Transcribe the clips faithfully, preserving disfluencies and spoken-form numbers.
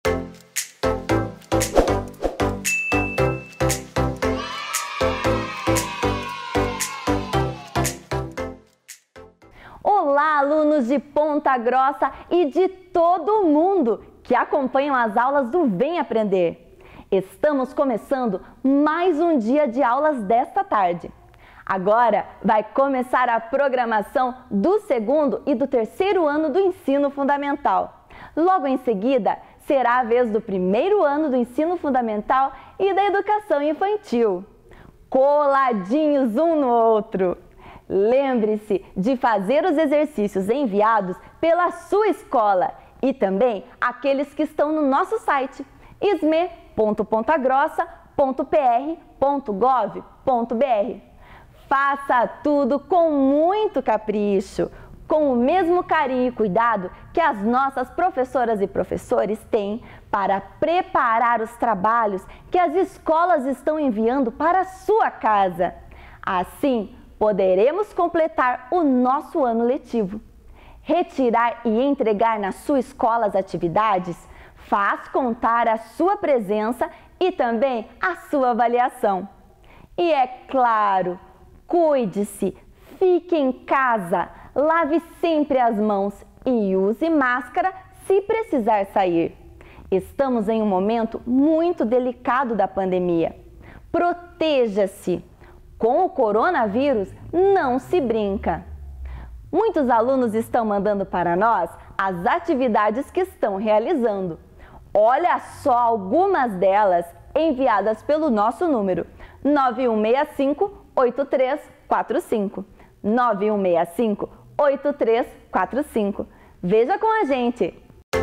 Olá, alunos de Ponta Grossa e de todo o mundo que acompanham as aulas do Vem Aprender. Estamos começando mais um dia de aulas desta tarde. Agora vai começar a programação do segundo e do terceiro ano do ensino fundamental. Logo em seguida, será a vez do primeiro ano do ensino fundamental e da educação infantil. Coladinhos um no outro. Lembre-se de fazer os exercícios enviados pela sua escola e também aqueles que estão no nosso site isme ponto ponta grossa ponto p r ponto gov ponto b r. Faça tudo com muito capricho, com o mesmo carinho e cuidado que as nossas professoras e professores têm para preparar os trabalhos que as escolas estão enviando para a sua casa. Assim, poderemos completar o nosso ano letivo. Retirar e entregar na sua escola as atividades faz contar a sua presença e também a sua avaliação. E é claro, cuide-se, fique em casa, lave sempre as mãos e use máscara se precisar sair. Estamos em um momento muito delicado da pandemia. Proteja-se! Com o coronavírus, não se brinca. Muitos alunos estão mandando para nós as atividades que estão realizando. Olha só algumas delas enviadas pelo nosso número nove um seis cinco, oito três quatro cinco. nove um seis cinco, oito três quatro cinco. Veja com a gente!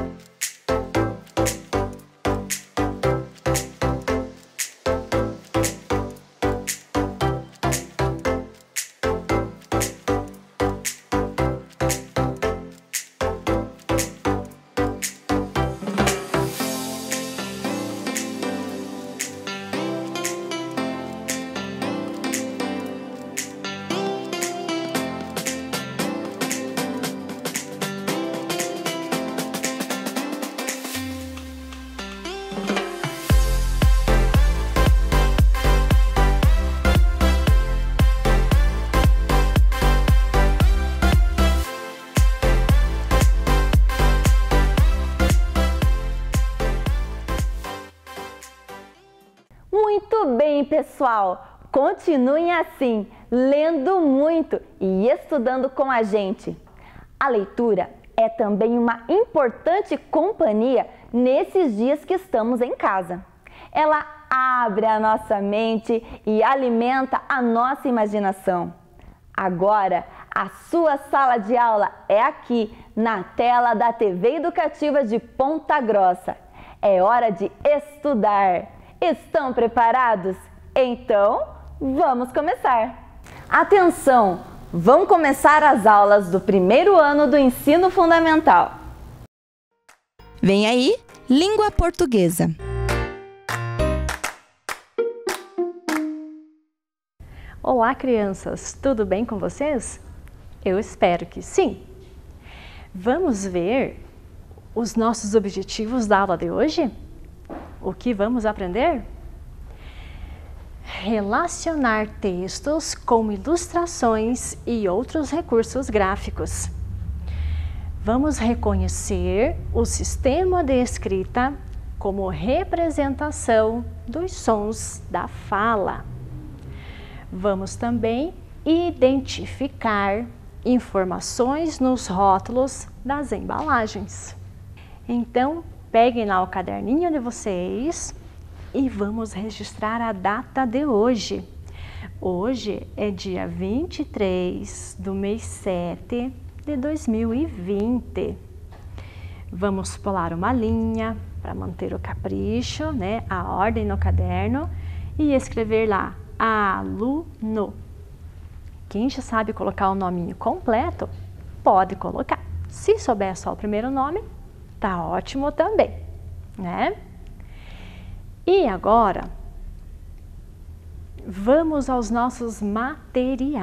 Muito bem, pessoal! Continuem assim, lendo muito e estudando com a gente. A leitura é também uma importante companhia nesses dias que estamos em casa. Ela abre a nossa mente e alimenta a nossa imaginação. Agora, a sua sala de aula é aqui, na tela da T V Educativa de Ponta Grossa. É hora de estudar. Estão preparados? Então, vamos começar! Atenção! Vão começar as aulas do primeiro ano do ensino fundamental. Vem aí, língua portuguesa. Olá, crianças! Tudo bem com vocês? Eu espero que sim! Vamos ver os nossos objetivos da aula de hoje? O que vamos aprender? Relacionar textos com ilustrações e outros recursos gráficos. Vamos reconhecer o sistema de escrita como representação dos sons da fala. Vamos também identificar informações nos rótulos das embalagens. Então, peguem lá o caderninho de vocês e vamos registrar a data de hoje. Hoje é dia vinte e três do mês sete de dois mil e vinte. Vamos pular uma linha para manter o capricho, né? A ordem no caderno e escrever lá aluno. Quem já sabe colocar o nominho completo, pode colocar. Se souber só o primeiro nome, tá ótimo também, né? E agora, vamos aos nossos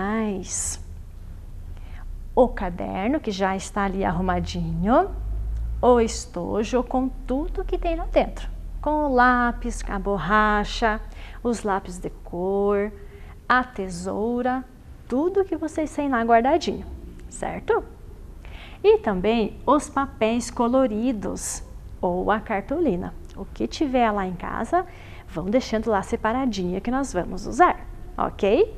materiais. O caderno, que já está ali arrumadinho, o estojo com tudo que tem lá dentro. Com o lápis, a borracha, os lápis de cor, a tesoura, tudo que vocês têm lá guardadinho, certo? E também os papéis coloridos ou a cartolina. O que tiver lá em casa, vão deixando lá separadinha que nós vamos usar, ok?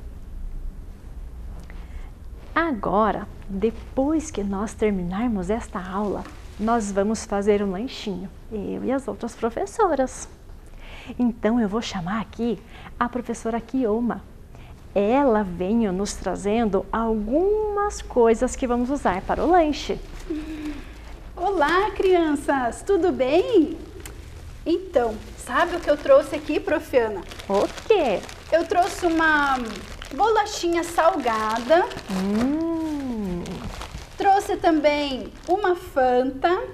Agora, depois que nós terminarmos esta aula, nós vamos fazer um lanchinho, eu e as outras professoras. Então, eu vou chamar aqui a professora Kioma. Ela vem nos trazendo algumas coisas que vamos usar para o lanche. Olá, crianças! Tudo bem? Então, sabe o que eu trouxe aqui, Prof. Ana? O quê? Eu trouxe uma bolachinha salgada. Hum. Trouxe também uma Fanta.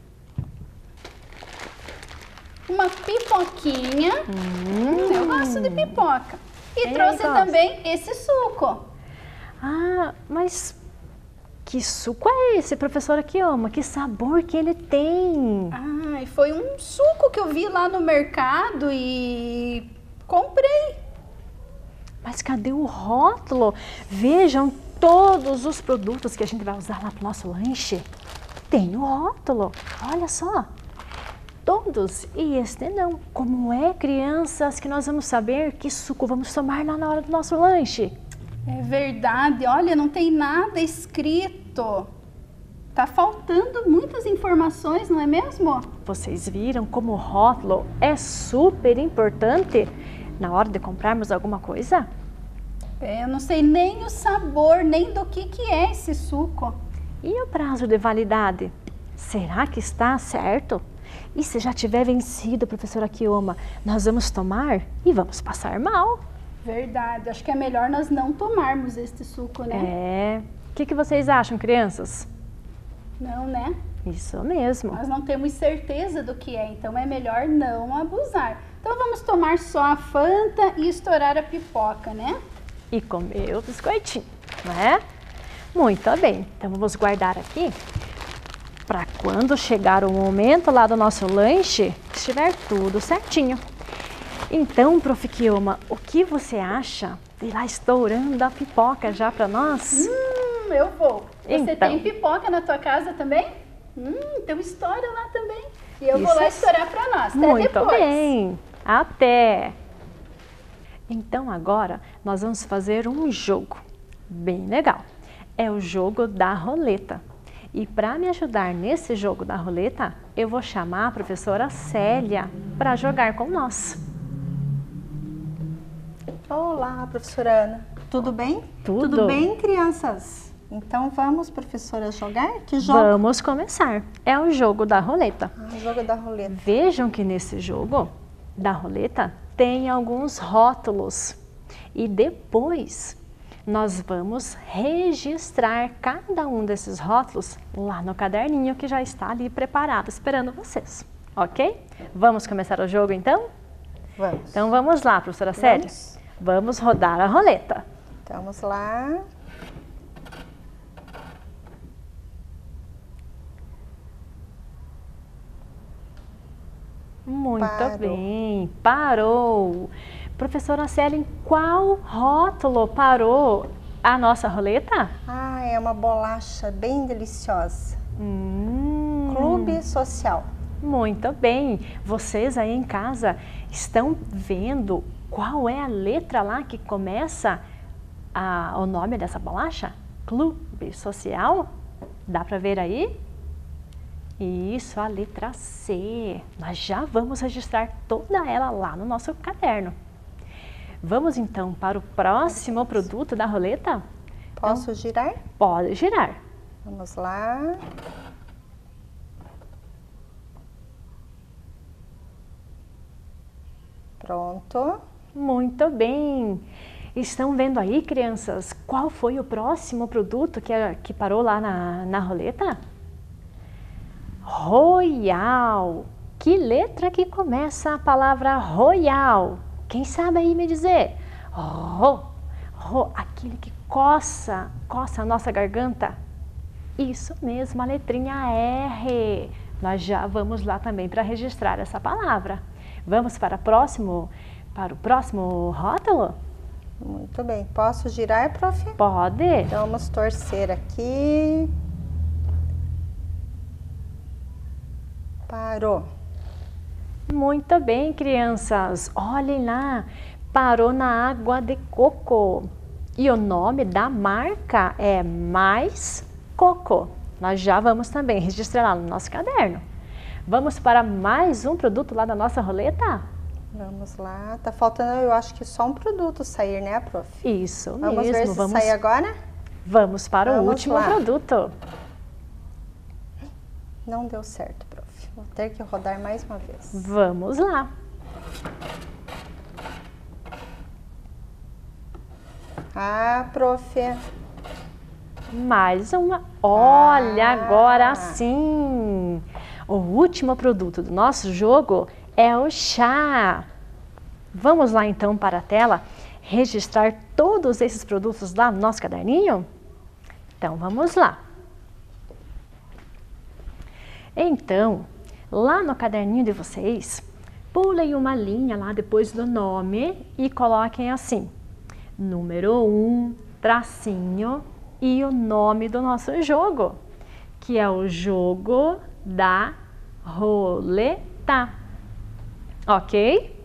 Uma pipoquinha. Hum. Eu gosto de pipoca. E Eu trouxe gosto. também esse suco. Ah, mas que suco é esse, professora Kioma? Que sabor que ele tem? Ah, e foi um suco que eu vi lá no mercado e comprei. Mas cadê o rótulo? Vejam todos os produtos que a gente vai usar lá para o nosso lanche. Tem o rótulo, olha só. Todos, e este não. Como é, crianças, que nós vamos saber que suco vamos tomar lá na hora do nosso lanche? É verdade, olha, não tem nada escrito. Tá faltando muitas informações, não é mesmo? Vocês viram como o rótulo é super importante na hora de comprarmos alguma coisa? É, eu não sei nem o sabor, nem do que, que é esse suco. E o prazo de validade? Será que está certo? E se já tiver vencido, professora Kioma, nós vamos tomar e vamos passar mal? Verdade, acho que é melhor nós não tomarmos este suco, né? É. O que, que vocês acham, crianças? Não, né? Isso mesmo. Nós não temos certeza do que é, então é melhor não abusar. Então vamos tomar só a Fanta e estourar a pipoca, né? E comer o biscoitinho, não é? Muito bem. Então vamos guardar aqui para quando chegar o momento lá do nosso lanche, estiver tudo certinho. Então, prof Kioma, o que você acha de ir lá estourando a pipoca já para nós? Hum, eu vou. Você Então. tem pipoca na tua casa também? Hum, então estoura lá também. E eu vou Isso lá é estourar para nós. Até Muito depois. bem. Até. Então agora nós vamos fazer um jogo bem legal. É o jogo da roleta. E para me ajudar nesse jogo da roleta, eu vou chamar a professora Célia para jogar com nós. Olá, professora Ana. Tudo bem? Tudo. Tudo bem, crianças? Então vamos, professora, jogar? Que jogo? Vamos começar. É o jogo da roleta. Ah, o jogo da roleta. Vejam que nesse jogo da roleta tem alguns rótulos. E depois nós vamos registrar cada um desses rótulos lá no caderninho que já está ali preparado, esperando vocês. Ok? Vamos começar o jogo então? Vamos. Então vamos lá, professora Célia. Vamos. Vamos rodar a roleta. Então, vamos lá. Muito Parou. bem, parou. Professora Célia, em qual rótulo parou a nossa roleta? Ah, é uma bolacha bem deliciosa. Hum, Clube Social. Muito bem. Vocês aí em casa estão vendo qual é a letra lá que começa a, o nome dessa bolacha? Clube Social? Dá para ver aí? Isso, a letra C. Nós já vamos registrar toda ela lá no nosso caderno. Vamos então para o próximo produto da roleta? Posso Então, girar? pode girar. Vamos lá. Pronto. Muito bem. Estão vendo aí, crianças, qual foi o próximo produto que, que parou lá na, na roleta? Royal. Que letra que começa a palavra Royal? Quem sabe aí me dizer? Ro, ro, aquele que coça, coça a nossa garganta. Isso mesmo, a letrinha R. Nós já vamos lá também para registrar essa palavra. Vamos para, próximo, para o próximo rótulo? Muito bem. Posso girar, prof? Pode. Então, vamos torcer aqui. Parou. Muito bem, crianças. Olhem lá. Parou na água de coco. E o nome da marca é Mais Coco. Nós já vamos também registrar lá no nosso caderno. Vamos para mais um produto lá da nossa roleta? Vamos lá. Tá faltando, eu acho que só um produto sair, né, prof? Isso Vamos mesmo. ver se vamos sai agora? Vamos para Vamos o último lá. produto. Não deu certo, prof. Vou ter que rodar mais uma vez. Vamos lá. Ah, prof. Mais uma. Olha, Ah. agora sim. O último produto do nosso jogo é o chá. Vamos lá então para a tela registrar todos esses produtos lá no nosso caderninho? Então vamos lá. Então, lá no caderninho de vocês, pulem uma linha lá depois do nome e coloquem assim: número um, tracinho e o nome do nosso jogo, que é o jogo da roleta. Ok?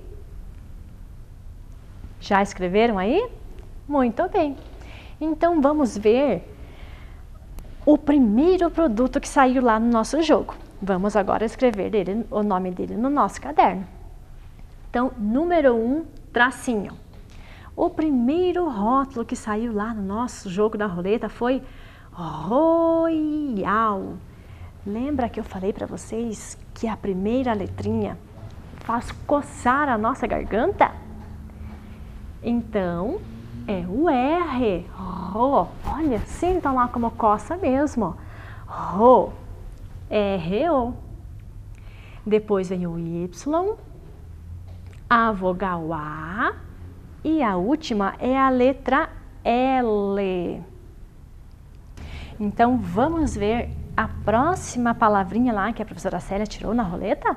Já escreveram aí? Muito bem. Então vamos ver o primeiro produto que saiu lá no nosso jogo. Vamos agora escrever dele, o nome dele no nosso caderno. Então, número um, tracinho. O primeiro rótulo que saiu lá no nosso jogo da roleta foi Royal. Lembra que eu falei para vocês que a primeira letrinha faz coçar a nossa garganta? Então, é o R. Ro. Olha, sintam lá como coça mesmo. Ro. R O. Depois vem o Y, a vogal A e a última é a letra L. Então, vamos ver a próxima palavrinha lá que a professora Célia tirou na roleta?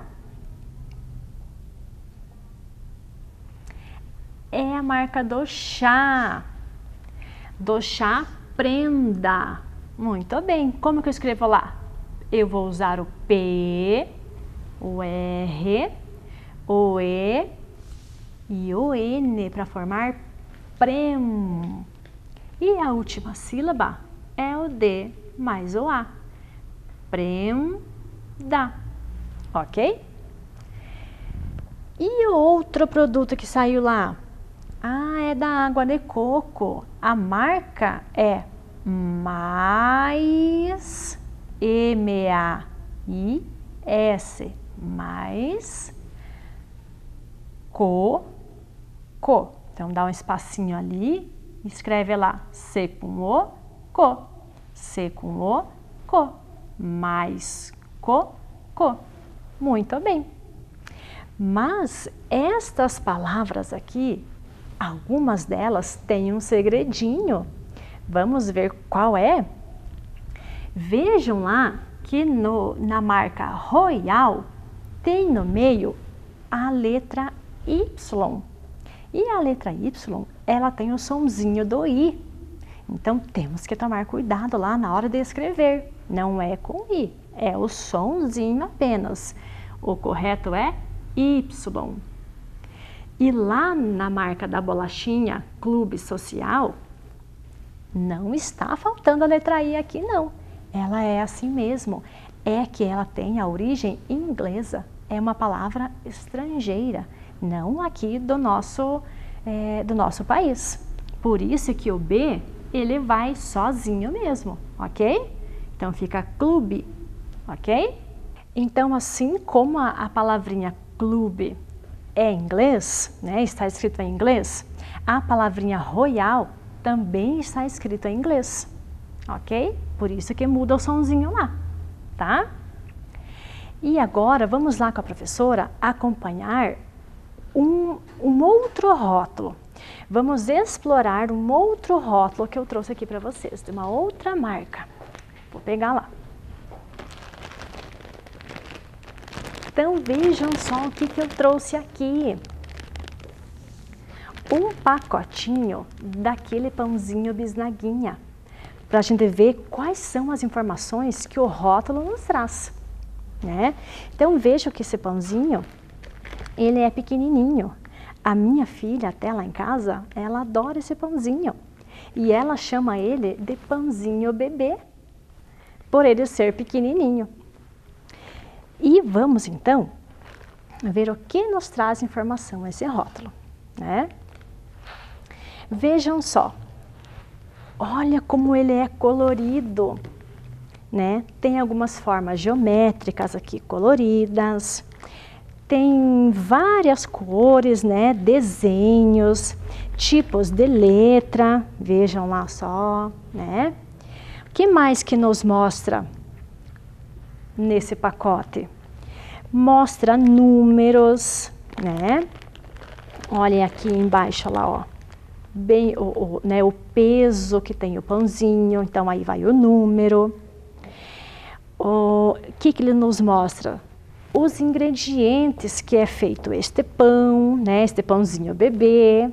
É a marca do chá. Do chá, prenda. Muito bem. Como que eu escrevo lá? Eu vou usar o P, o R, o E e o N para formar prem. E a última sílaba é o D mais o A. Prenda. Ok? E o outro produto que saiu lá? Ah, é da água de coco. A marca é Mais, M A I S, Mais Co, Co. Então, dá um espacinho ali, escreve lá C com O, Co. C com O, Co. Mais Co, Co. Muito bem. Mas estas palavras aqui, algumas delas têm um segredinho. Vamos ver qual é? Vejam lá que no, na marca Royal tem no meio a letra Y. E a letra Y, ela tem o sonzinho do I. Então, temos que tomar cuidado lá na hora de escrever. Não é com I, é o sonzinho apenas. O correto é Y. E lá na marca da bolachinha Clube Social, não está faltando a letra I aqui não. Ela é assim mesmo. É que ela tem a origem inglesa. É uma palavra estrangeira, não aqui do nosso, é, do nosso país. Por isso que o B, ele vai sozinho mesmo, ok? Então fica clube, ok? Então, assim como a, a palavrinha clube é em inglês, né, está escrito em inglês, a palavrinha royal também está escrito em inglês, ok? Por isso que muda o sonzinho lá, tá? E agora vamos lá com a professora acompanhar um, um outro rótulo. Vamos explorar um outro rótulo que eu trouxe aqui para vocês, de uma outra marca. Vou pegar lá. Então, vejam só o que, que eu trouxe aqui. Um pacotinho daquele pãozinho bisnaguinha, para a gente ver quais são as informações que o rótulo nos traz, né? Então, veja que esse pãozinho, ele é pequenininho. A minha filha, até lá em casa, ela adora esse pãozinho. E ela chama ele de pãozinho bebê, por ele ser pequenininho. E vamos, então, ver o que nos traz informação esse rótulo, né? Vejam só, olha como ele é colorido, né? Tem algumas formas geométricas aqui coloridas, tem várias cores, né? Desenhos, tipos de letra, vejam lá só, né? O que mais que nos mostra nesse pacote? Mostra números, né? Olhem aqui embaixo lá, ó. Bem, o, o, né, o peso que tem o pãozinho, então aí vai o número. O que que ele nos mostra? Os ingredientes que é feito este pão, né, este pãozinho bebê.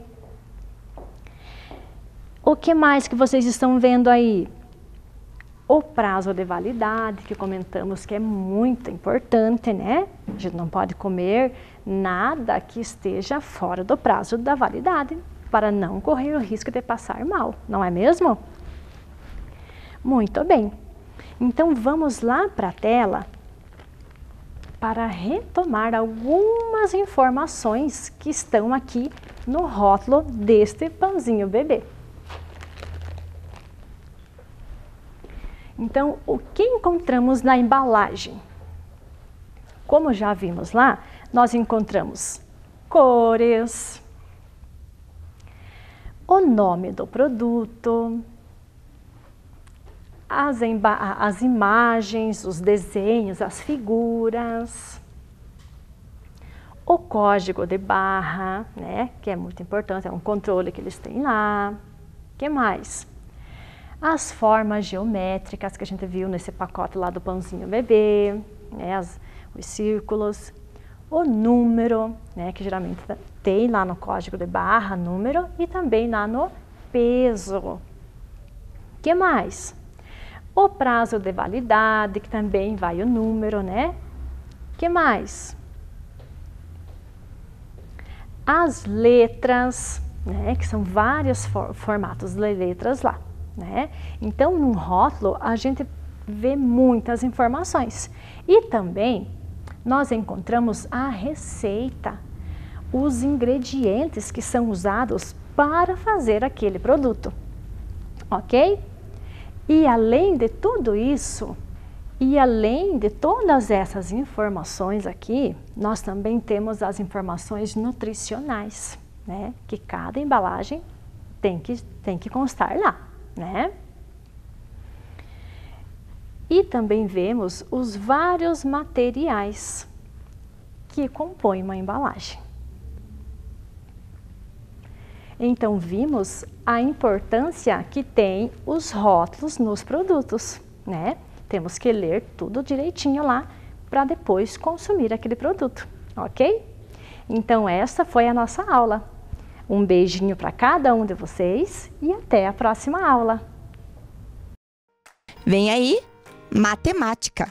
O que mais que vocês estão vendo aí? O prazo de validade, que comentamos que é muito importante, né? A gente não pode comer nada que esteja fora do prazo da validade, para não correr o risco de passar mal, não é mesmo? Muito bem. Então, vamos lá para a tela para retomar algumas informações que estão aqui no rótulo deste pãozinho bebê. Então, o que encontramos na embalagem? Como já vimos lá, nós encontramos cores, o nome do produto, as, as imagens, os desenhos, as figuras, o código de barra, né, que é muito importante, é um controle que eles têm lá. O que mais? As formas geométricas que a gente viu nesse pacote lá do pãozinho bebê, né, as, os círculos, o número, né, que geralmente tem lá no código de barra, número, e também lá no peso. O que mais? O prazo de validade, que também vai o número, né? O que mais? As letras, né, que são vários for formatos de letras lá. Né? Então, no rótulo, a gente vê muitas informações. E também, nós encontramos a receita, os ingredientes que são usados para fazer aquele produto. Ok? E além de tudo isso, e além de todas essas informações aqui, nós também temos as informações nutricionais, né? Que cada embalagem tem que, tem que constar lá. Né? E também vemos os vários materiais que compõem uma embalagem. Então, vimos a importância que tem os rótulos nos produtos, né? Temos que ler tudo direitinho lá para depois consumir aquele produto, ok? Então, essa foi a nossa aula. Um beijinho para cada um de vocês e até a próxima aula. Vem aí, matemática.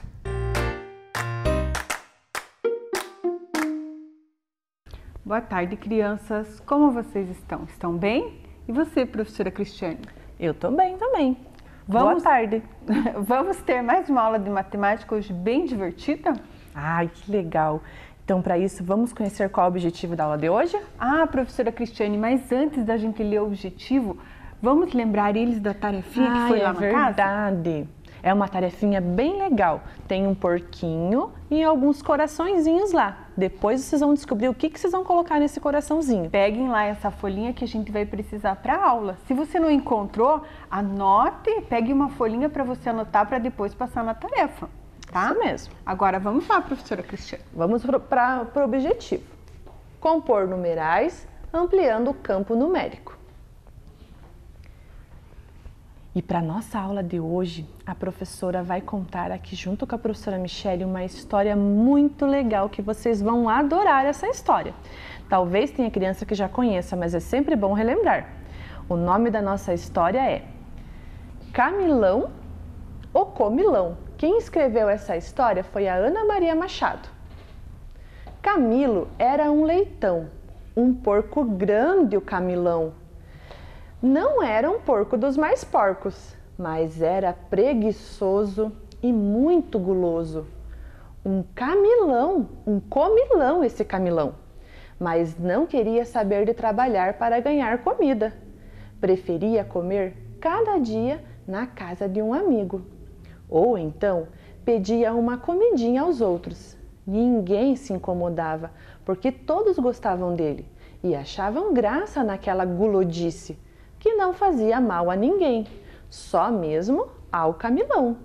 Boa tarde, crianças. Como vocês estão? Estão bem? E você, professora Cristiane? Eu tô bem também. Vamos, Boa tarde. Vamos ter mais uma aula de matemática hoje bem divertida? Ai, que legal. Então, para isso, vamos conhecer qual é o objetivo da aula de hoje? Ah, professora Cristiane, mas antes da gente ler o objetivo, vamos lembrar eles da tarefinha que foi lá na casa? É verdade. É uma tarefinha bem legal. Tem um porquinho e alguns coraçõezinhos lá. Depois vocês vão descobrir o que, que vocês vão colocar nesse coraçãozinho. Peguem lá essa folhinha que a gente vai precisar para a aula. Se você não encontrou, anote, pegue uma folhinha para você anotar para depois passar na tarefa. Tá? Isso mesmo. Agora vamos lá, professora Cristiane. Vamos para o objetivo. Compor numerais ampliando o campo numérico. E para nossa aula de hoje, a professora vai contar aqui junto com a professora Michele uma história muito legal que vocês vão adorar essa história. Talvez tenha criança que já conheça, mas é sempre bom relembrar. O nome da nossa história é Camilão, o Comilão. Quem escreveu essa história foi a Ana Maria Machado. Camilo era um leitão, um porco grande o Camilão. Não era um porco dos mais porcos, mas era preguiçoso e muito guloso. Um camilão, um comilão esse Camilão, mas não queria saber de trabalhar para ganhar comida. Preferia comer cada dia na casa de um amigo. Ou então pedia uma comidinha aos outros. Ninguém se incomodava, porque todos gostavam dele e achavam graça naquela gulodice, que não fazia mal a ninguém, só mesmo ao Camilão.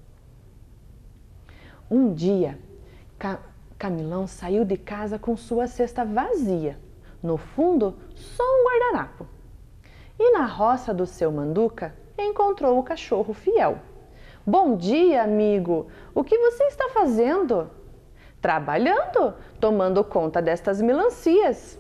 Um dia, Ca- Camilão saiu de casa com sua cesta vazia, no fundo só um guardanapo. E na roça do seu Manduca encontrou o cachorro fiel. Bom dia, amigo! O que você está fazendo? Trabalhando, tomando conta destas melancias.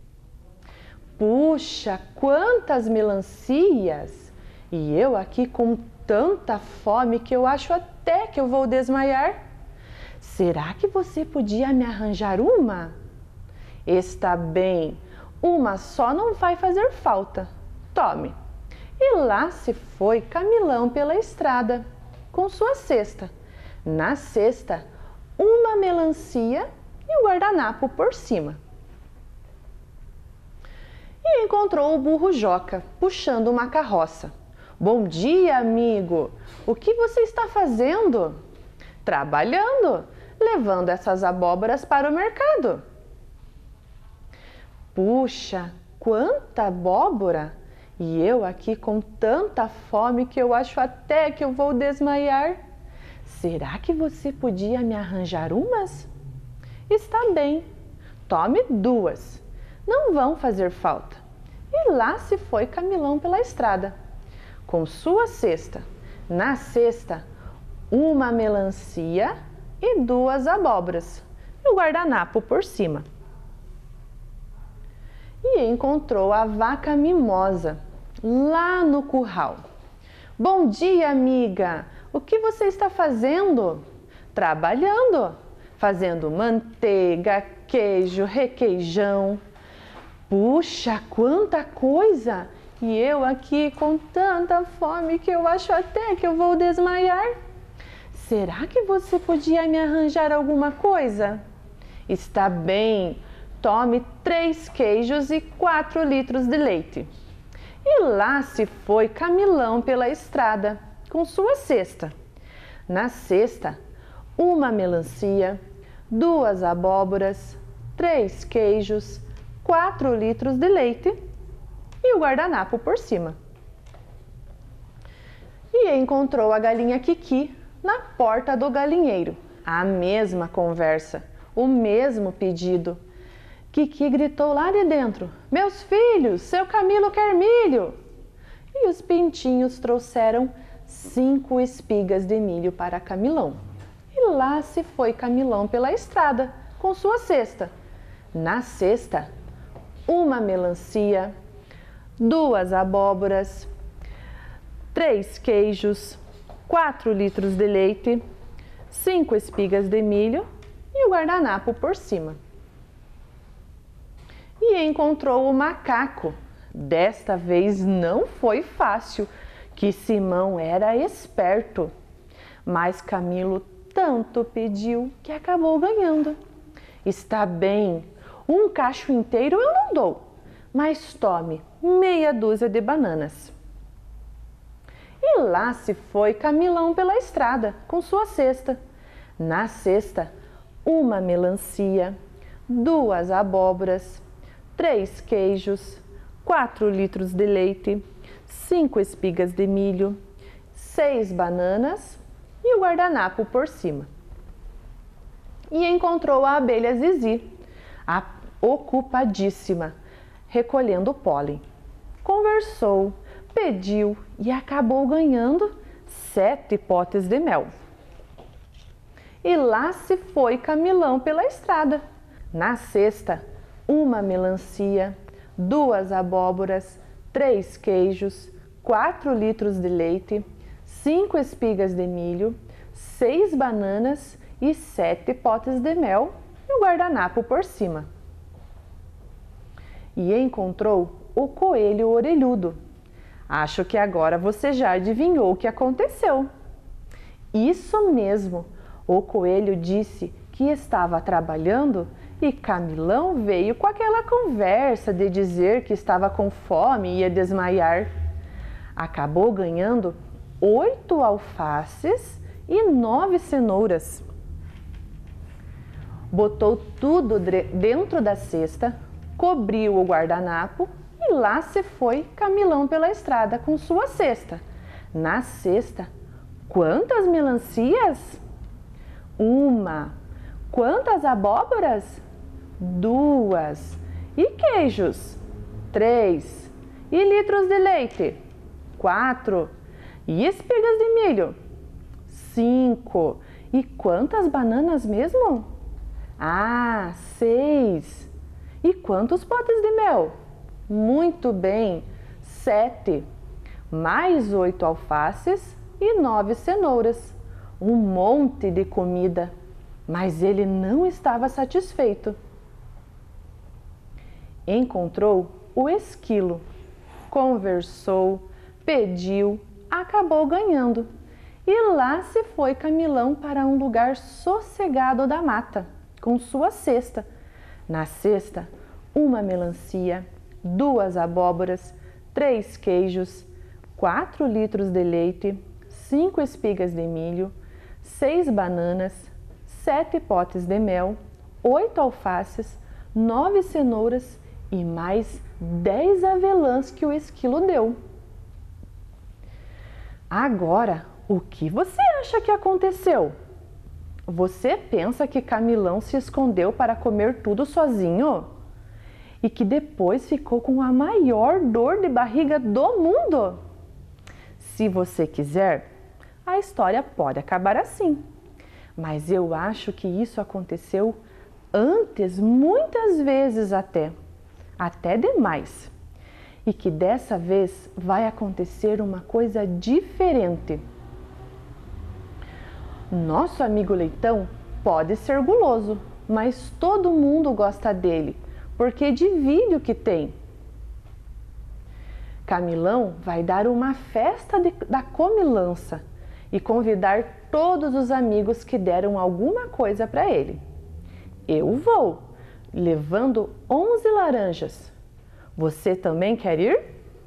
Puxa, quantas melancias! E eu aqui com tanta fome que eu acho até que eu vou desmaiar. Será que você podia me arranjar uma? Está bem, uma só não vai fazer falta. Tome. E lá se foi Camilão pela estrada, com sua cesta. Na cesta, uma melancia e um guardanapo por cima. E encontrou o burro Joca, puxando uma carroça. Bom dia, amigo! O que você está fazendo? Trabalhando, levando essas abóboras para o mercado. Puxa, quanta abóbora! E eu aqui com tanta fome que eu acho até que eu vou desmaiar. Será que você podia me arranjar umas? Está bem, tome duas. Não vão fazer falta. E lá se foi Camilão pela estrada, com sua cesta. Na cesta, uma melancia e duas abóboras, e o guardanapo por cima. E encontrou a vaca mimosa, lá no curral. Bom dia, amiga! O que você está fazendo? Trabalhando, fazendo manteiga, queijo, requeijão. Puxa, quanta coisa! E eu aqui com tanta fome que eu acho até que eu vou desmaiar. Será que você podia me arranjar alguma coisa? Está bem, tome três queijos e quatro litros de leite. E lá se foi Camilão pela estrada, com sua cesta. Na cesta, uma melancia, duas abóboras, três queijos, quatro litros de leite e o guardanapo por cima. E encontrou a galinha Kiki na porta do galinheiro. A mesma conversa, o mesmo pedido. Kiki gritou lá de dentro: meus filhos, seu Camilo quer milho! E os pintinhos trouxeram cinco espigas de milho para Camilão. E lá se foi Camilão pela estrada, com sua cesta. Na cesta, uma melancia, duas abóboras, três queijos, quatro litros de leite, cinco espigas de milho e o guardanapo por cima. E encontrou o macaco. Desta vez não foi fácil, que Simão era esperto. Mas Camilo tanto pediu que acabou ganhando. Está bem, um cacho inteiro eu não dou, mas tome meia dúzia de bananas. E lá se foi Camilão pela estrada, com sua cesta. Na cesta, uma melancia, duas abóboras, três queijos, quatro litros de leite, cinco espigas de milho, seis bananas e o guardanapo por cima. E encontrou a abelha Zizi, a ocupadíssima, recolhendo pólen. Conversou, pediu e acabou ganhando sete potes de mel. E lá se foi Camilão pela estrada. Na cesta, uma melancia, duas abóboras, três queijos, quatro litros de leite, cinco espigas de milho, seis bananas e sete potes de mel e o guardanapo por cima. E encontrou o coelho orelhudo. Acho que agora você já adivinhou o que aconteceu. Isso mesmo, o coelho disse que estava trabalhando e Camilão veio com aquela conversa de dizer que estava com fome e ia desmaiar. Acabou ganhando oito alfaces e nove cenouras. Botou tudo dentro da cesta, cobriu o guardanapo e lá se foi Camilão pela estrada com sua cesta. Na cesta, quantas melancias? Uma. Quantas abóboras? Duas. E queijos? Três. E litros de leite? Quatro. E espigas de milho? Cinco. E quantas bananas mesmo? Ah, seis. E quantos potes de mel? Muito bem, sete. Mais oito alfaces e nove cenouras. Um monte de comida. Mas ele não estava satisfeito. Encontrou o esquilo. Conversou, pediu, acabou ganhando. E lá se foi Camilão para um lugar sossegado da mata, com sua cesta. Na cesta, uma melancia, duas abóboras, três queijos, quatro litros de leite, cinco espigas de milho, seis bananas, sete potes de mel, oito alfaces, nove cenouras e mais dez avelãs que o esquilo deu. Agora, o que você acha que aconteceu? Você pensa que Camilão se escondeu para comer tudo sozinho? E que depois ficou com a maior dor de barriga do mundo? Se você quiser, a história pode acabar assim. Mas eu acho que isso aconteceu antes, muitas vezes até, até demais. E que dessa vez vai acontecer uma coisa diferente. Nosso amigo Leitão pode ser guloso, mas todo mundo gosta dele, porque divide o que tem. Camilão vai dar uma festa de, da comilança e convidar todos os amigos que deram alguma coisa para ele. Eu vou, levando onze laranjas. Você também quer ir?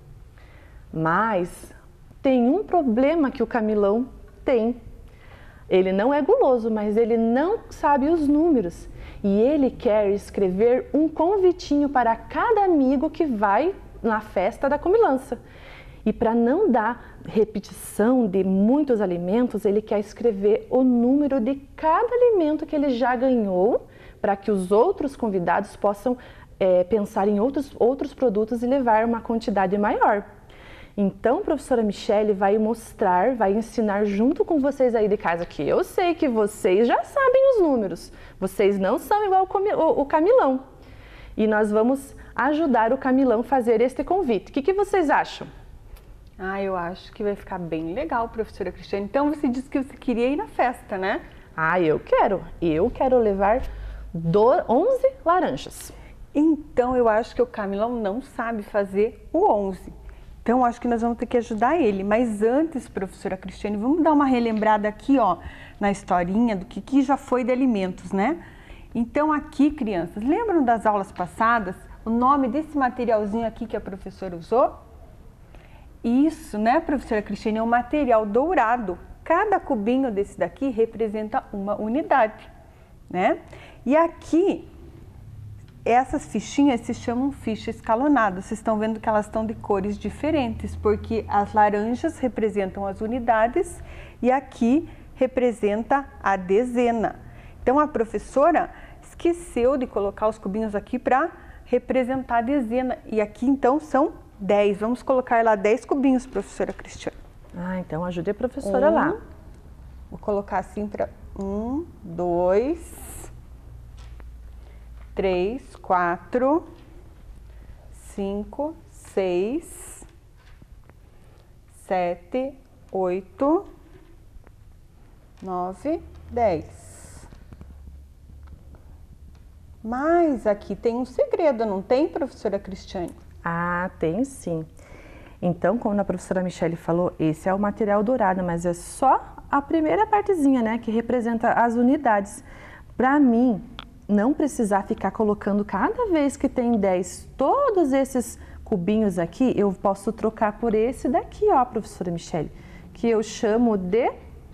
Mas tem um problema que o Camilão tem. Ele não é guloso, mas ele não sabe os números. E ele quer escrever um convitinho para cada amigo que vai na festa da comilança. E para não dar repetição de muitos alimentos, ele quer escrever o número de cada alimento que ele já ganhou, para que os outros convidados possam é, pensar em outros, outros produtos e levar uma quantidade maior. Então, a professora Michele vai mostrar, vai ensinar junto com vocês aí de casa, que eu sei que vocês já sabem os números, vocês não são igual o Camilão. E nós vamos ajudar o Camilão a fazer este convite. O que, que vocês acham? Ah, eu acho que vai ficar bem legal, professora Cristiane. Então, você disse que você queria ir na festa, né? Ah, eu quero. Eu quero levar onze laranjas. Então, eu acho que o Camilão não sabe fazer o onze. Então, acho que nós vamos ter que ajudar ele. Mas antes, professora Cristiane, vamos dar uma relembrada aqui, ó, na historinha do que, que já foi de alimentos, né? Então, aqui, crianças, lembram das aulas passadas? O nome desse materialzinho aqui que a professora usou? Isso, né, professora Cristiane? É um material dourado. Cada cubinho desse daqui representa uma unidade, né? E aqui, essas fichinhas se chamam ficha escalonada. Vocês estão vendo que elas estão de cores diferentes, porque as laranjas representam as unidades e aqui representa a dezena. Então, a professora esqueceu de colocar os cubinhos aqui para representar a dezena. E aqui, então, são dez. Vamos colocar lá dez cubinhos, professora Cristiane. Ah, então ajude a professora um, lá. Vou colocar assim para um, dois, três, quatro, cinco, seis, sete, oito, nove, dez. Mas aqui tem um segredo, não tem, professora Cristiane? Ah, tem sim. Então, como a professora Michele falou, esse é o material dourado, mas é só a primeira partezinha, né, que representa as unidades. Para mim, não precisar ficar colocando cada vez que tem dez, todos esses cubinhos aqui, eu posso trocar por esse daqui, ó, professora Michele, que eu chamo de...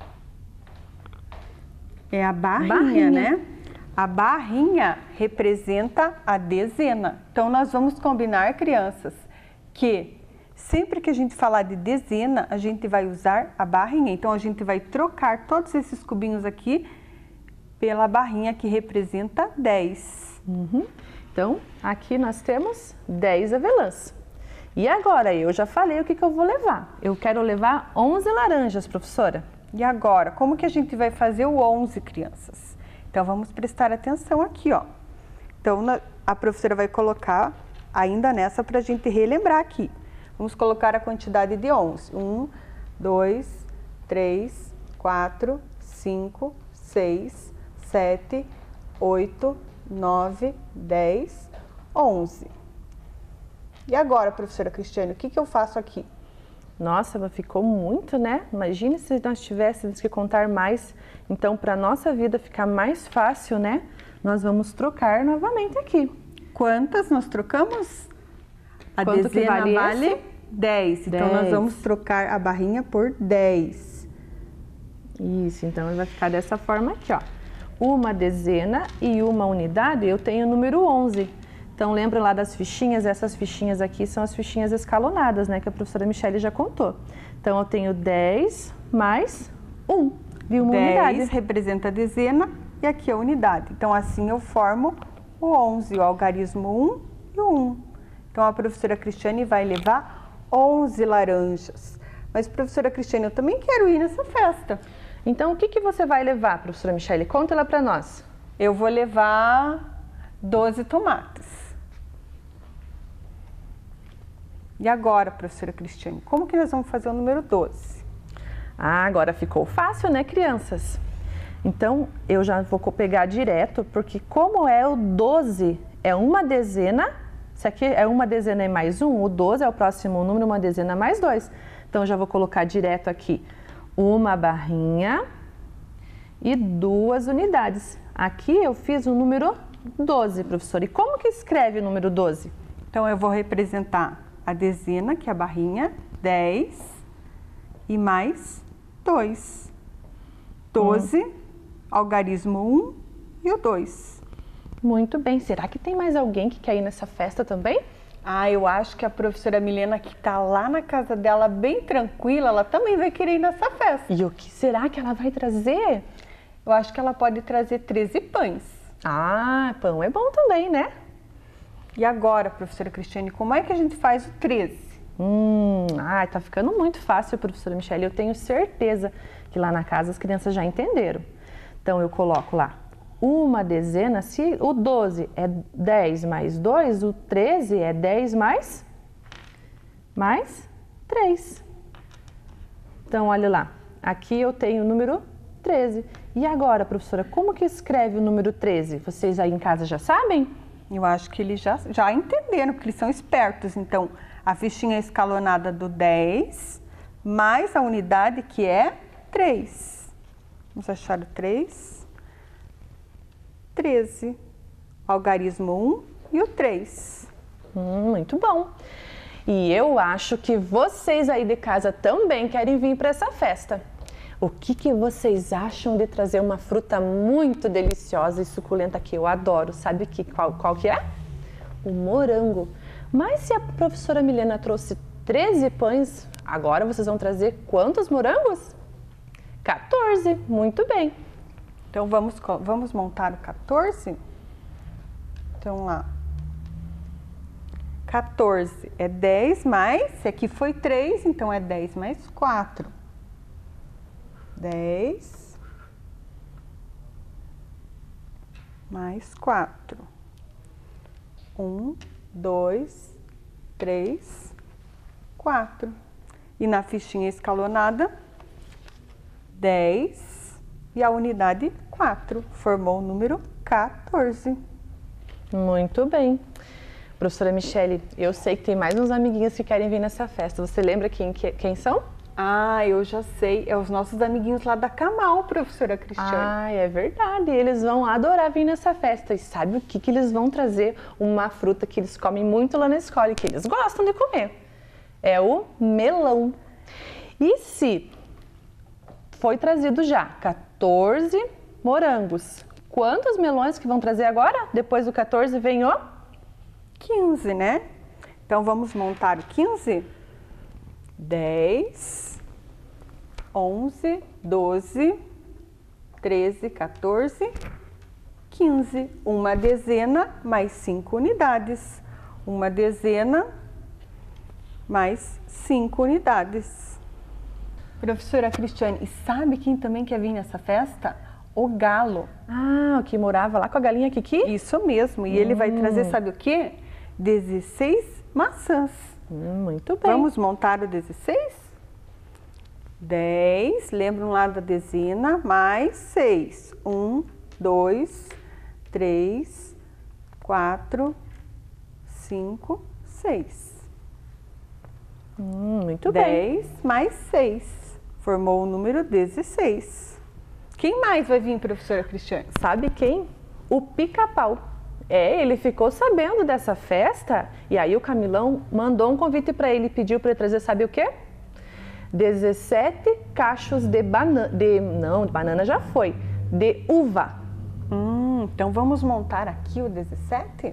É a barrinha, barrinha, né? A barrinha representa a dezena. Então, nós vamos combinar, crianças, que sempre que a gente falar de dezena, a gente vai usar a barrinha. Então, a gente vai trocar todos esses cubinhos aqui pela barrinha que representa dez. Uhum. Então, aqui nós temos dez avelãs. E agora, eu já falei o que, que eu vou levar. Eu quero levar onze laranjas, professora. E agora, como que a gente vai fazer o onze, crianças? Então, vamos prestar atenção aqui, ó. Então, a professora vai colocar ainda nessa para a gente relembrar aqui. Vamos colocar a quantidade de onze. um, dois, três, quatro, cinco, seis, sete, oito, nove, dez, onze. E agora, professora Cristiane, o que, que eu faço aqui? Nossa, mas ficou muito, né? Imagine se nós tivéssemos que contar mais. Então, para a nossa vida ficar mais fácil, né? Nós vamos trocar novamente aqui. Quantas nós trocamos? A Quanto que dezena vale vale esse? dez. Então, nós dez. vamos trocar a barrinha por dez. Isso, então vai ficar dessa forma aqui, ó. Uma dezena e uma unidade, eu tenho o número onze. Então, lembra lá das fichinhas? Essas fichinhas aqui são as fichinhas escalonadas, né? Que a professora Michele já contou. Então, eu tenho dez mais um, de uma unidade. dez representa a dezena e aqui a unidade. Então, assim eu formo o onze, o algarismo um e o um. Então, a professora Cristiane vai levar onze laranjas. Mas, professora Cristiane, eu também quero ir nessa festa. Então, o que, que você vai levar, professora Michele? Conta ela para nós. Eu vou levar doze tomates. E agora, professora Cristiane, como que nós vamos fazer o número doze? Ah, agora ficou fácil, né, crianças? Então, eu já vou pegar direto, porque como é o doze, é uma dezena, se aqui é uma dezena e mais um, o doze é o próximo número, uma dezena mais dois. Então, eu já vou colocar direto aqui uma barrinha e duas unidades. Aqui eu fiz o número doze, professora. E como que escreve o número doze? Então, eu vou representar a dezena, que é a barrinha, dez e mais dois. doze, hum. algarismo um e o dois. Muito bem. Será que tem mais alguém que quer ir nessa festa também? Ah, eu acho que a professora Milena, que está lá na casa dela, bem tranquila, ela também vai querer ir nessa festa. E o que será que ela vai trazer? Eu acho que ela pode trazer treze pães. Ah, pão é bom também, né? E agora, professora Cristiane, como é que a gente faz o treze? Hum, ai, tá ficando muito fácil, professora Michele. Eu tenho certeza que lá na casa as crianças já entenderam. Então, eu coloco lá uma dezena, se o doze é dez mais dois, o treze é dez mais, mais três. Então, olha lá, aqui eu tenho o número treze. E agora, professora, como que escreve o número treze? Vocês aí em casa já sabem? Eu acho que eles já, já entenderam, porque eles são espertos. Então, a fichinha escalonada do dez, mais a unidade que é três. Vamos achar o três. treze. Algarismo um e o três. Hum, muito bom. E eu acho que vocês aí de casa também querem vir para essa festa. O que, que vocês acham de trazer uma fruta muito deliciosa e suculenta que eu adoro? Sabe que, qual, qual que é? O morango. Mas se a professora Milena trouxe treze pães, agora vocês vão trazer quantos morangos? quatorze. Muito bem. Então, vamos, vamos montar o quatorze? Então, lá. quatorze. É dez mais, se aqui foi três, então é dez mais quatro. dez mais quatro. um, dois, três, quatro. E na fichinha escalonada, dez e a unidade quatro. Formou o número quatorze. Muito bem. Professora Michele, eu sei que tem mais uns amiguinhos que querem vir nessa festa. Você lembra quem, quem são? Ah, eu já sei. É os nossos amiguinhos lá da Camal, professora Cristiane. Ah, é verdade. Eles vão adorar vir nessa festa. E sabe o que, que eles vão trazer? Uma fruta que eles comem muito lá na escola e que eles gostam de comer. É o melão. E se foi trazido já quatorze morangos, quantos melões que vão trazer agora? Depois do quatorze vem o quinze, né? Então vamos montar o quinze? dez, onze, doze, treze, quatorze, quinze. Uma dezena mais cinco unidades. Uma dezena mais cinco unidades. Professora Cristiane, e sabe quem também quer vir nessa festa? O galo. Ah, o que morava lá com a galinha Kiki? Isso mesmo. E hum. ele vai trazer, sabe o quê? dezesseis maçãs. Hum, muito bem. Vamos montar o dezesseis? dez, lembram lá da dezena, mais seis. um, dois, três, quatro, cinco, seis. Hum, muito bem. dez mais seis. Formou o número dezesseis. Quem mais vai vir, professora Cristiane? Sabe quem? O Pica-Pau. É, ele ficou sabendo dessa festa e aí o Camilão mandou um convite para ele e pediu para ele trazer, sabe o quê? dezessete cachos de banana, de, não, de banana já foi, de uva. Hum, então vamos montar aqui o dezessete?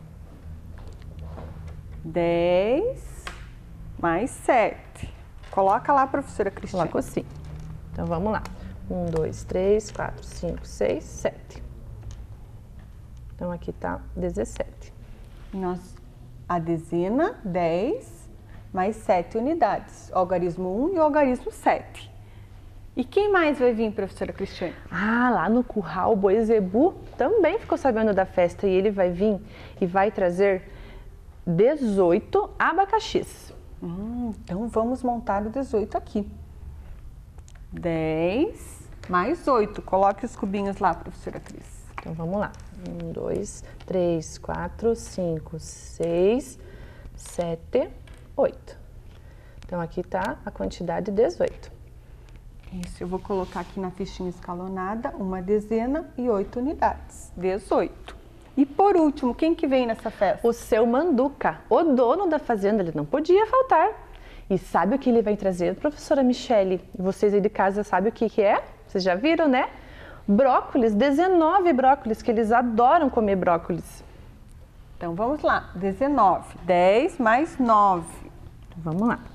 dez mais sete. Coloca lá, professora Cristiane. Coloco sim. Então vamos lá. um, dois, três, quatro, cinco, seis, sete. Então aqui está dezessete. Nós, a dezena, dez, mais sete unidades. Algarismo um e algarismo sete. E quem mais vai vir, professora Cristiane? Ah, lá no curral, o Boi Zebu também ficou sabendo da festa e ele vai vir e vai trazer dezoito abacaxis. Hum, então vamos montar o dezoito aqui. dez mais oito. Coloque os cubinhos lá, professora Cris. Então vamos lá. um, dois, três, quatro, cinco, seis, sete, oito. Então aqui está a quantidade dezoito. Isso, eu vou colocar aqui na fichinha escalonada uma dezena e oito unidades. dezoito. E por último, quem que vem nessa festa? O seu Manduca, o dono da fazenda, ele não podia faltar. E sabe o que ele vai trazer, professora Michele? Vocês aí de casa sabem o que que é? Vocês já viram, né? Brócolis, dezenove brócolis, que eles adoram comer brócolis. Então vamos lá, dezenove. dez mais nove. Vamos lá.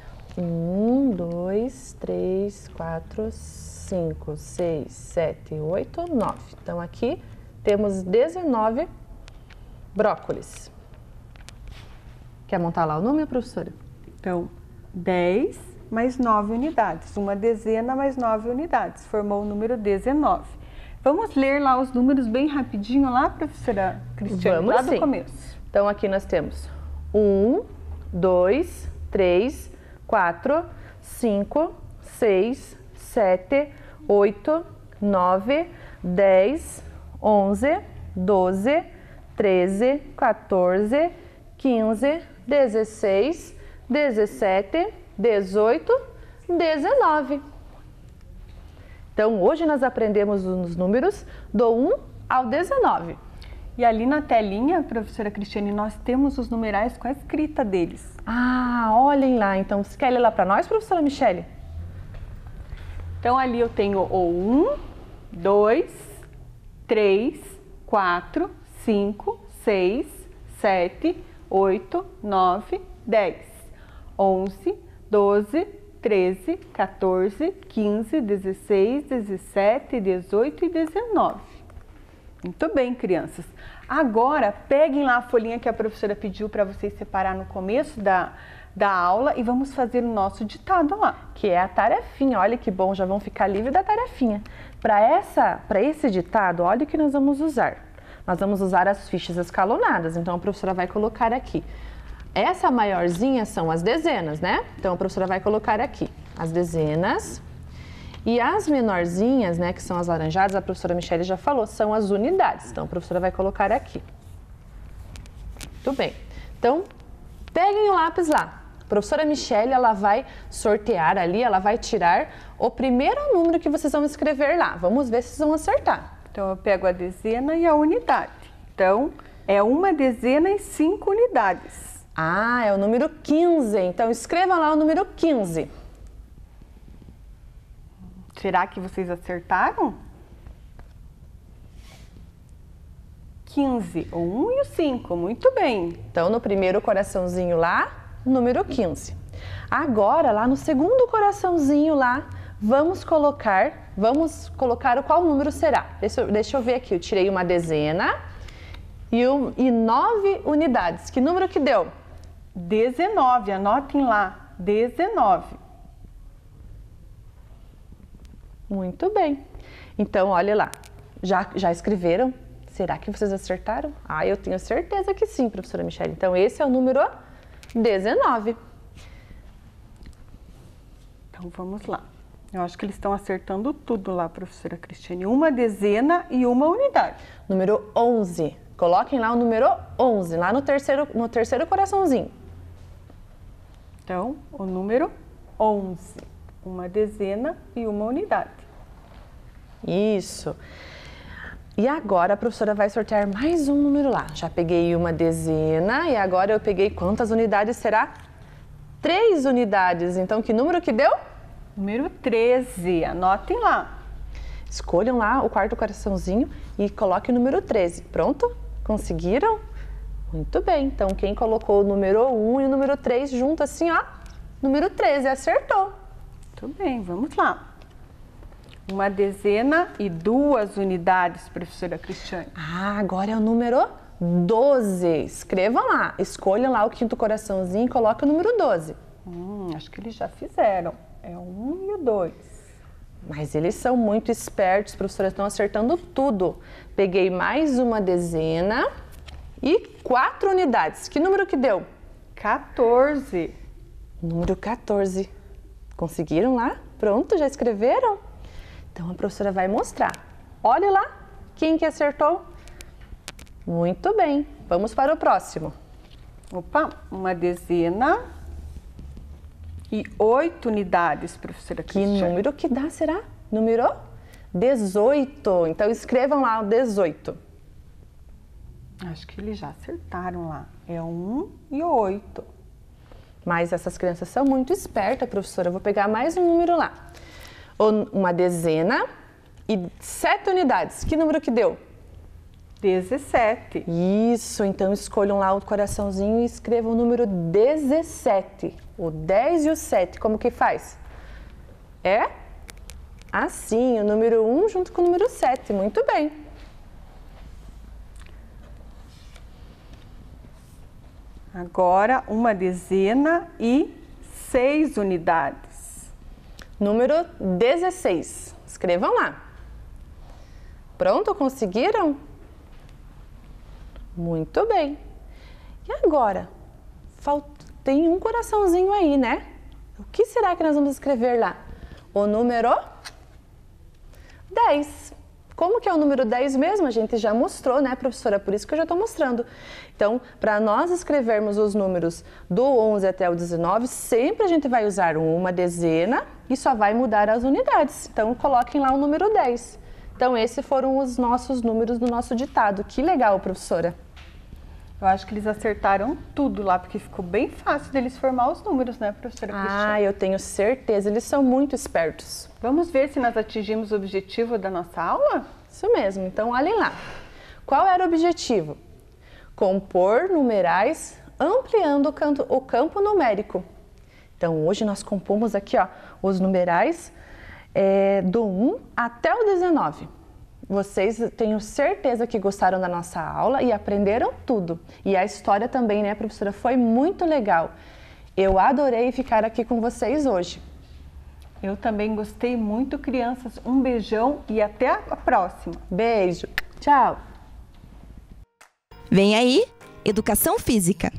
um, dois, três, quatro, cinco, seis, sete, oito, nove. Então aqui temos dezenove brócolis. Quer montar lá o número, professora? Então, dez mais nove unidades. Uma dezena mais nove unidades. Formou o número dezenove. Vamos ler lá os números bem rapidinho lá, professora Cristiane? Vamos lá sim. do começo. Então aqui nós temos um, dois, três, quatro, cinco, seis, sete, oito, nove, dez, onze, doze, treze, quatorze, quinze, dezesseis, dezessete, dezoito, dezenove. Então, hoje nós aprendemos os números do um ao dezenove. E ali na telinha, professora Cristiane, nós temos os numerais com a escrita deles. Ah, olhem lá. Então, você quer ler lá para nós, professora Michele? Então, ali eu tenho o um, dois, três, quatro, cinco, seis, sete, oito, nove, dez, onze, doze, treze, quatorze, quinze, dezesseis, dezessete, dezoito e dezenove. Muito bem, crianças. Agora, peguem lá a folhinha que a professora pediu para vocês separar no começo da, da aula e vamos fazer o nosso ditado lá. Que é a tarefinha. Olha que bom, já vão ficar livres da tarefinha. Para essa, para esse ditado, olha o que nós vamos usar. Nós vamos usar as fichas escalonadas, então a professora vai colocar aqui. Essa maiorzinha são as dezenas, né? Então a professora vai colocar aqui as dezenas. E as menorzinhas, né, que são as laranjadas, a professora Michele já falou, são as unidades. Então, a professora vai colocar aqui. Muito bem. Então, peguem o lápis lá. A professora Michele, ela vai sortear ali, ela vai tirar o primeiro número que vocês vão escrever lá. Vamos ver se vocês vão acertar. Então, eu pego a dezena e a unidade. Então, é uma dezena e cinco unidades. Ah, é o número quinze. Então, escrevam lá o número quinze. Será que vocês acertaram? quinze, o um e o cinco, muito bem. Então, no primeiro coraçãozinho lá, número quinze. Agora, lá no segundo coraçãozinho lá, vamos colocar, vamos colocar o qual número será. Deixa eu, deixa eu ver aqui, eu tirei uma dezena e, um, e nove unidades. Que número que deu? dezenove, anotem lá, dezenove. Muito bem. Então, olha lá. Já, já escreveram? Será que vocês acertaram? Ah, eu tenho certeza que sim, professora Michele. Então, esse é o número dezenove. Então, vamos lá. Eu acho que eles estão acertando tudo lá, professora Cristiane. Uma dezena e uma unidade. Número onze. Coloquem lá o número onze, lá no terceiro, no terceiro coraçãozinho. Então, o número onze. Uma dezena e uma unidade. Isso. E agora a professora vai sortear mais um número lá. Já peguei uma dezena e agora eu peguei quantas unidades será? Três unidades. Então, que número que deu? Número treze. Anotem lá. Escolham lá o quarto coraçãozinho e coloquem o número treze. Pronto? Conseguiram? Muito bem. Então, quem colocou o número um e o número três junto assim, ó, número treze, acertou. Muito bem, vamos lá. Uma dezena e duas unidades, professora Cristiane. Ah, agora é o número doze. Escrevam lá, escolham lá o quinto coraçãozinho e coloquem o número doze. Hum, acho que eles já fizeram. É o um e o dois. Mas eles são muito espertos, professora, estão acertando tudo. Peguei mais uma dezena e quatro unidades. Que número que deu? quatorze. Número quatorze. Conseguiram lá? Pronto, já escreveram? Então a professora vai mostrar. Olha lá, quem que acertou? Muito bem, vamos para o próximo. Opa, uma dezena e oito unidades, professora Que Cristiane. número que dá, será? Número dezoito. Então escrevam lá o dezoito. Acho que eles já acertaram lá. É o um e o oito. Mas essas crianças são muito espertas, professora. Eu vou pegar mais um número lá. Uma dezena e sete unidades. Que número que deu? dezessete. Isso, então escolham lá o coraçãozinho e escrevam o número dezessete. O dez e o sete, como que faz? É assim, o número um junto com o número sete. Muito bem. Agora, uma dezena e seis unidades. Número dezesseis. Escrevam lá. Pronto? Conseguiram? Muito bem. E agora? Falta, tem um coraçãozinho aí, né? O que será que nós vamos escrever lá? O número dez. Como que é o número dez mesmo? A gente já mostrou, né, professora? Por isso que eu já estou mostrando. Então, para nós escrevermos os números do onze até o dezenove, sempre a gente vai usar uma dezena e só vai mudar as unidades. Então, coloquem lá o número dez. Então, esses foram os nossos números do nosso ditado. Que legal, professora! Eu acho que eles acertaram tudo lá, porque ficou bem fácil deles formar os números, né, professora Cristiane? Ah, eu tenho certeza. Eles são muito espertos. Vamos ver se nós atingimos o objetivo da nossa aula? Isso mesmo. Então, olhem lá. Qual era o objetivo? Compor numerais ampliando o campo, o campo numérico. Então, hoje nós compomos aqui, ó, os numerais é, do um até o dezenove. Vocês, tenho certeza que gostaram da nossa aula e aprenderam tudo. E a história também, né, professora? Foi muito legal. Eu adorei ficar aqui com vocês hoje. Eu também gostei muito, crianças. Um beijão e até a próxima. Beijo. Tchau. Vem aí, Educação Física.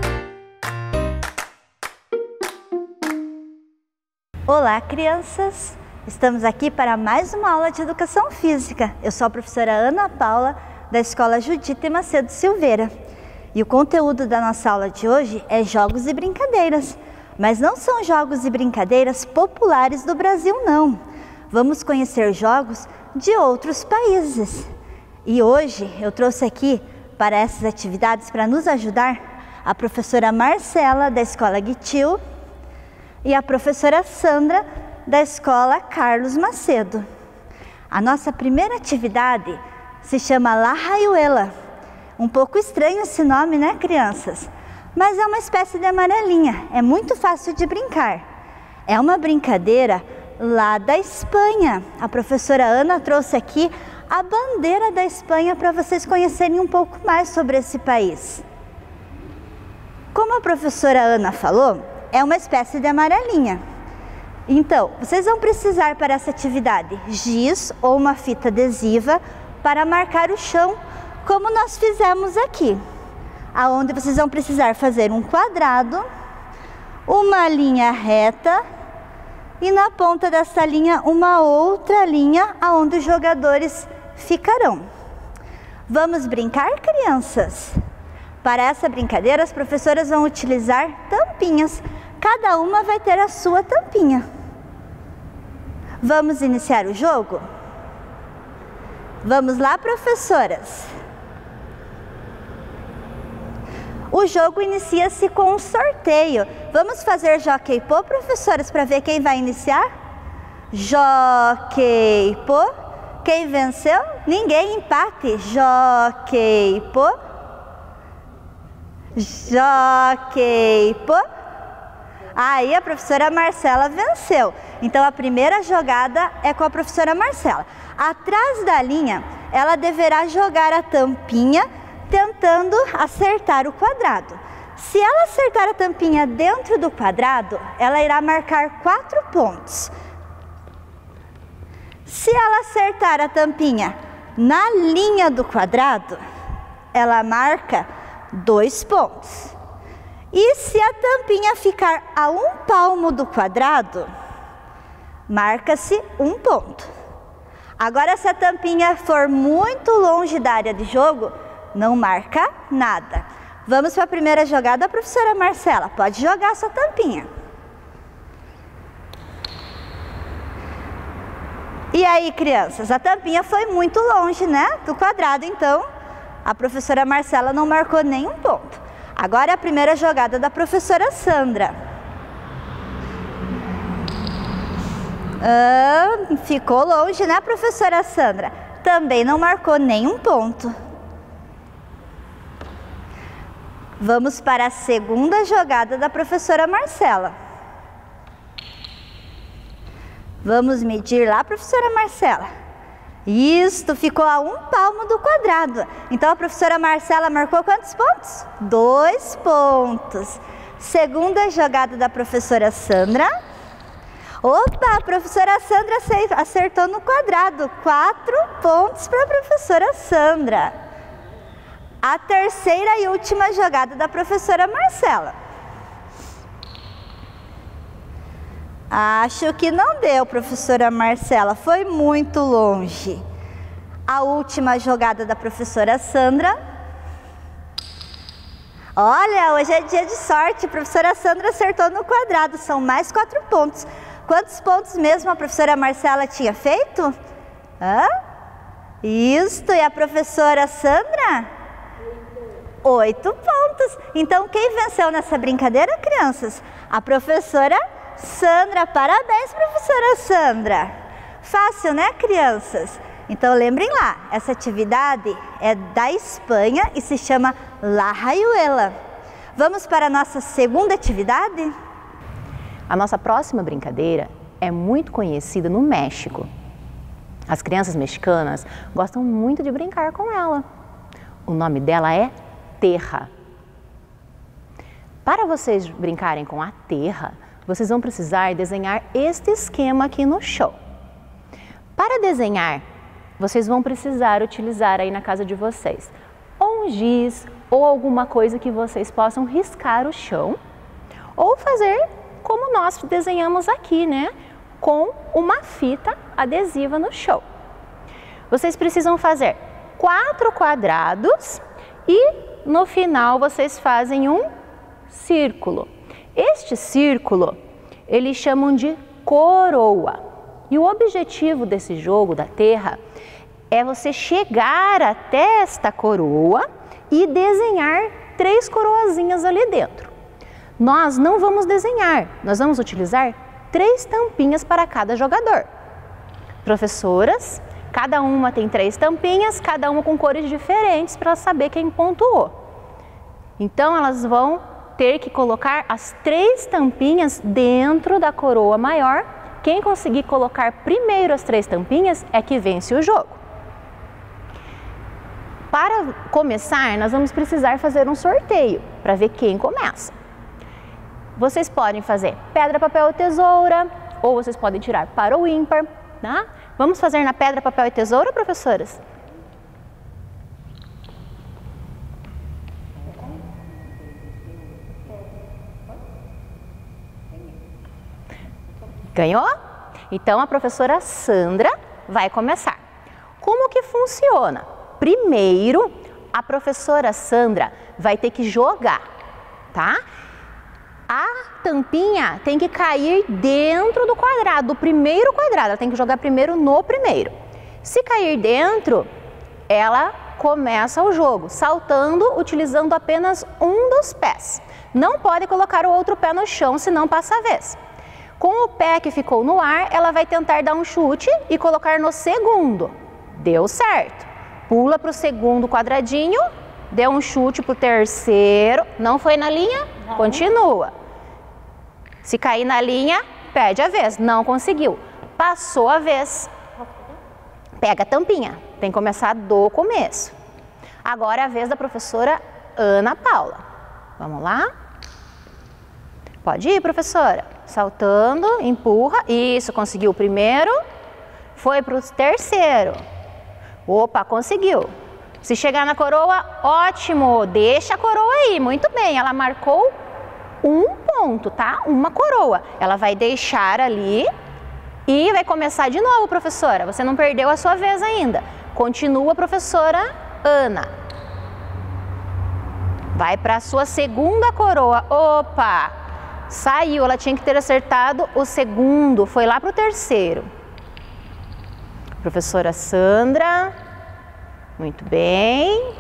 Olá, crianças! Estamos aqui para mais uma aula de Educação Física. Eu sou a professora Ana Paula, da Escola Judite Macedo Silveira. E o conteúdo da nossa aula de hoje é jogos e brincadeiras. Mas não são jogos e brincadeiras populares do Brasil, não. Vamos conhecer jogos de outros países. E hoje eu trouxe aqui para essas atividades, para nos ajudar, a professora Marcela, da Escola Guitil, e a professora Sandra, da Escola Carlos Macedo. A nossa primeira atividade se chama La Rayuela. Um pouco estranho esse nome, né, crianças? Mas é uma espécie de amarelinha, é muito fácil de brincar. É uma brincadeira lá da Espanha. A professora Ana trouxe aqui a bandeira da Espanha para vocês conhecerem um pouco mais sobre esse país. Como a professora Ana falou, é uma espécie de amarelinha. Então, vocês vão precisar para essa atividade giz ou uma fita adesiva para marcar o chão, como nós fizemos aqui. Aonde vocês vão precisar fazer um quadrado, uma linha reta e na ponta dessa linha uma outra linha aonde os jogadores ficarão. Vamos brincar, crianças? Para essa brincadeira, as professoras vão utilizar tampinhas. Cada uma vai ter a sua tampinha. Vamos iniciar o jogo? Vamos lá, professoras? O jogo inicia-se com um sorteio. Vamos fazer jockey pô, professoras, para ver quem vai iniciar? Jockey pô. Quem venceu? Ninguém, empate. Jockey pô. Jockey pô. Aí a professora Marcela venceu. Então a primeira jogada é com a professora Marcela. Atrás da linha, ela deverá jogar a tampinha tentando acertar o quadrado. Se ela acertar a tampinha dentro do quadrado, ela irá marcar quatro pontos. Se ela acertar a tampinha na linha do quadrado, ela marca dois pontos. E se a tampinha ficar a um palmo do quadrado, marca-se um ponto. Agora, se a tampinha for muito longe da área de jogo, não marca nada. Vamos para a primeira jogada, professora Marcela. Pode jogar a sua tampinha. E aí, crianças, a tampinha foi muito longe, né, do quadrado, então a professora Marcela não marcou nenhum ponto. Agora é a primeira jogada da professora Sandra. Ah, ficou longe, né, professora Sandra? Também não marcou nenhum ponto. Vamos para a segunda jogada da professora Marcela. Vamos medir lá, professora Marcela. Isto, ficou a um palmo do quadrado. Então a professora Marcela marcou quantos pontos? Dois pontos. Segunda jogada da professora Sandra. Opa, a professora Sandra acertou no quadrado. Quatro pontos para a professora Sandra. A terceira e última jogada da professora Marcela. Acho que não deu, professora Marcela, foi muito longe. A última jogada da professora Sandra. Olha, hoje é dia de sorte, a professora Sandra acertou no quadrado, são mais quatro pontos. Quantos pontos mesmo a professora Marcela tinha feito? Hã? Isto, e a professora Sandra? Oito pontos. Então, quem venceu nessa brincadeira, crianças? A professora Sandra. Parabéns, professora Sandra. Fácil, né, crianças? Então, lembrem lá, essa atividade é da Espanha e se chama La Rayuela. Vamos para a nossa segunda atividade? A nossa próxima brincadeira é muito conhecida no México. As crianças mexicanas gostam muito de brincar com ela. O nome dela é terra. Para vocês brincarem com a terra, vocês vão precisar desenhar este esquema aqui no chão. Para desenhar, vocês vão precisar utilizar aí na casa de vocês ou um giz ou alguma coisa que vocês possam riscar o chão, ou fazer como nós desenhamos aqui, né? Com uma fita adesiva no chão. Vocês precisam fazer quatro quadrados e no final vocês fazem um círculo. Este círculo eles chamam de coroa. E o objetivo desse jogo da terra é você chegar até esta coroa e desenhar três coroazinhas ali dentro. Nós não vamos desenhar, nós vamos utilizar três tampinhas para cada jogador. Professoras, cada uma tem três tampinhas, cada uma com cores diferentes para saber quem pontuou. Então elas vão ter que colocar as três tampinhas dentro da coroa maior. Quem conseguir colocar primeiro as três tampinhas é que vence o jogo. Para começar, nós vamos precisar fazer um sorteio para ver quem começa. Vocês podem fazer pedra, papel e tesoura, ou vocês podem tirar para o ímpar, tá? Vamos fazer na pedra, papel e tesoura, professoras? Ganhou? Então a professora Sandra vai começar. Como que funciona? Primeiro, a professora Sandra vai ter que jogar, tá? A tampinha tem que cair dentro do quadrado, do primeiro quadrado. Ela tem que jogar primeiro no primeiro. Se cair dentro, ela começa o jogo, saltando, utilizando apenas um dos pés. Não pode colocar o outro pé no chão, senão passa a vez. Com o pé que ficou no ar, ela vai tentar dar um chute e colocar no segundo. Deu certo. Pula para o segundo quadradinho, deu um chute para o terceiro. Não foi na linha? Não. Continua. Se cair na linha, perde a vez. Não conseguiu. Passou a vez. Pega a tampinha. Tem que começar do começo. Agora é a vez da professora Ana Paula. Vamos lá? Pode ir, professora. Saltando, empurra. Isso, conseguiu o primeiro. Foi para o terceiro. Opa, conseguiu. Se chegar na coroa, ótimo. Deixa a coroa aí. Muito bem. Ela marcou um ponto, tá? Uma coroa. Ela vai deixar ali e vai começar de novo, professora. Você não perdeu a sua vez ainda. Continua, professora Ana. Vai para a sua segunda coroa. Opa! Saiu. Ela tinha que ter acertado o segundo. Foi lá para o terceiro. Professora Sandra. Muito bem.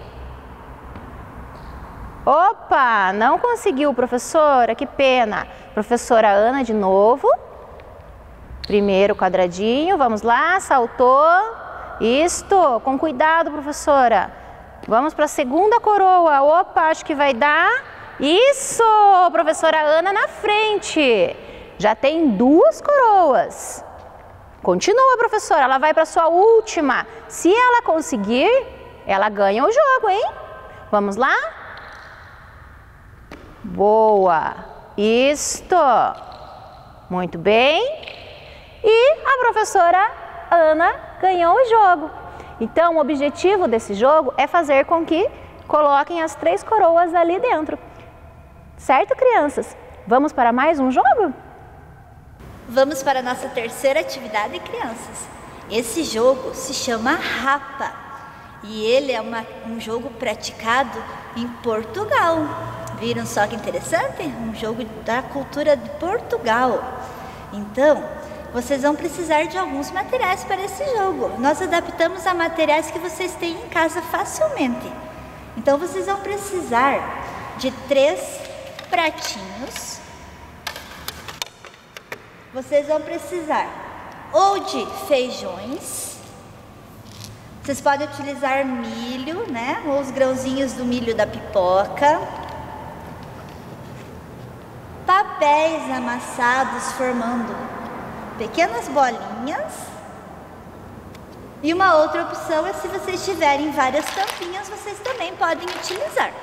Opa, não conseguiu, professora, que pena. Professora Ana de novo. Primeiro quadradinho, vamos lá, saltou. Isto, com cuidado, professora. Vamos para a segunda coroa. Opa, acho que vai dar. Isso, professora Ana na frente. Já tem duas coroas. Continua, professora, ela vai para a sua última. Se ela conseguir, ela ganha o jogo, hein? Vamos lá? Boa! Isto! Muito bem! E a professora Ana ganhou o jogo. Então, o objetivo desse jogo é fazer com que coloquem as três coroas ali dentro. Certo, crianças? Vamos para mais um jogo? Vamos para a nossa terceira atividade, crianças. Esse jogo se chama Rapa e ele é uma, um jogo praticado em Portugal. Viram só que interessante? Um jogo da cultura de Portugal. Então, vocês vão precisar de alguns materiais para esse jogo. Nós adaptamos a materiais que vocês têm em casa facilmente. Então, vocês vão precisar de três pratinhos. Vocês vão precisar ou de feijões. Vocês podem utilizar milho, né? Ou os grãozinhos do milho da pipoca. Papéis amassados formando pequenas bolinhas. E uma outra opção é se vocês tiverem várias tampinhas, vocês também podem utilizar.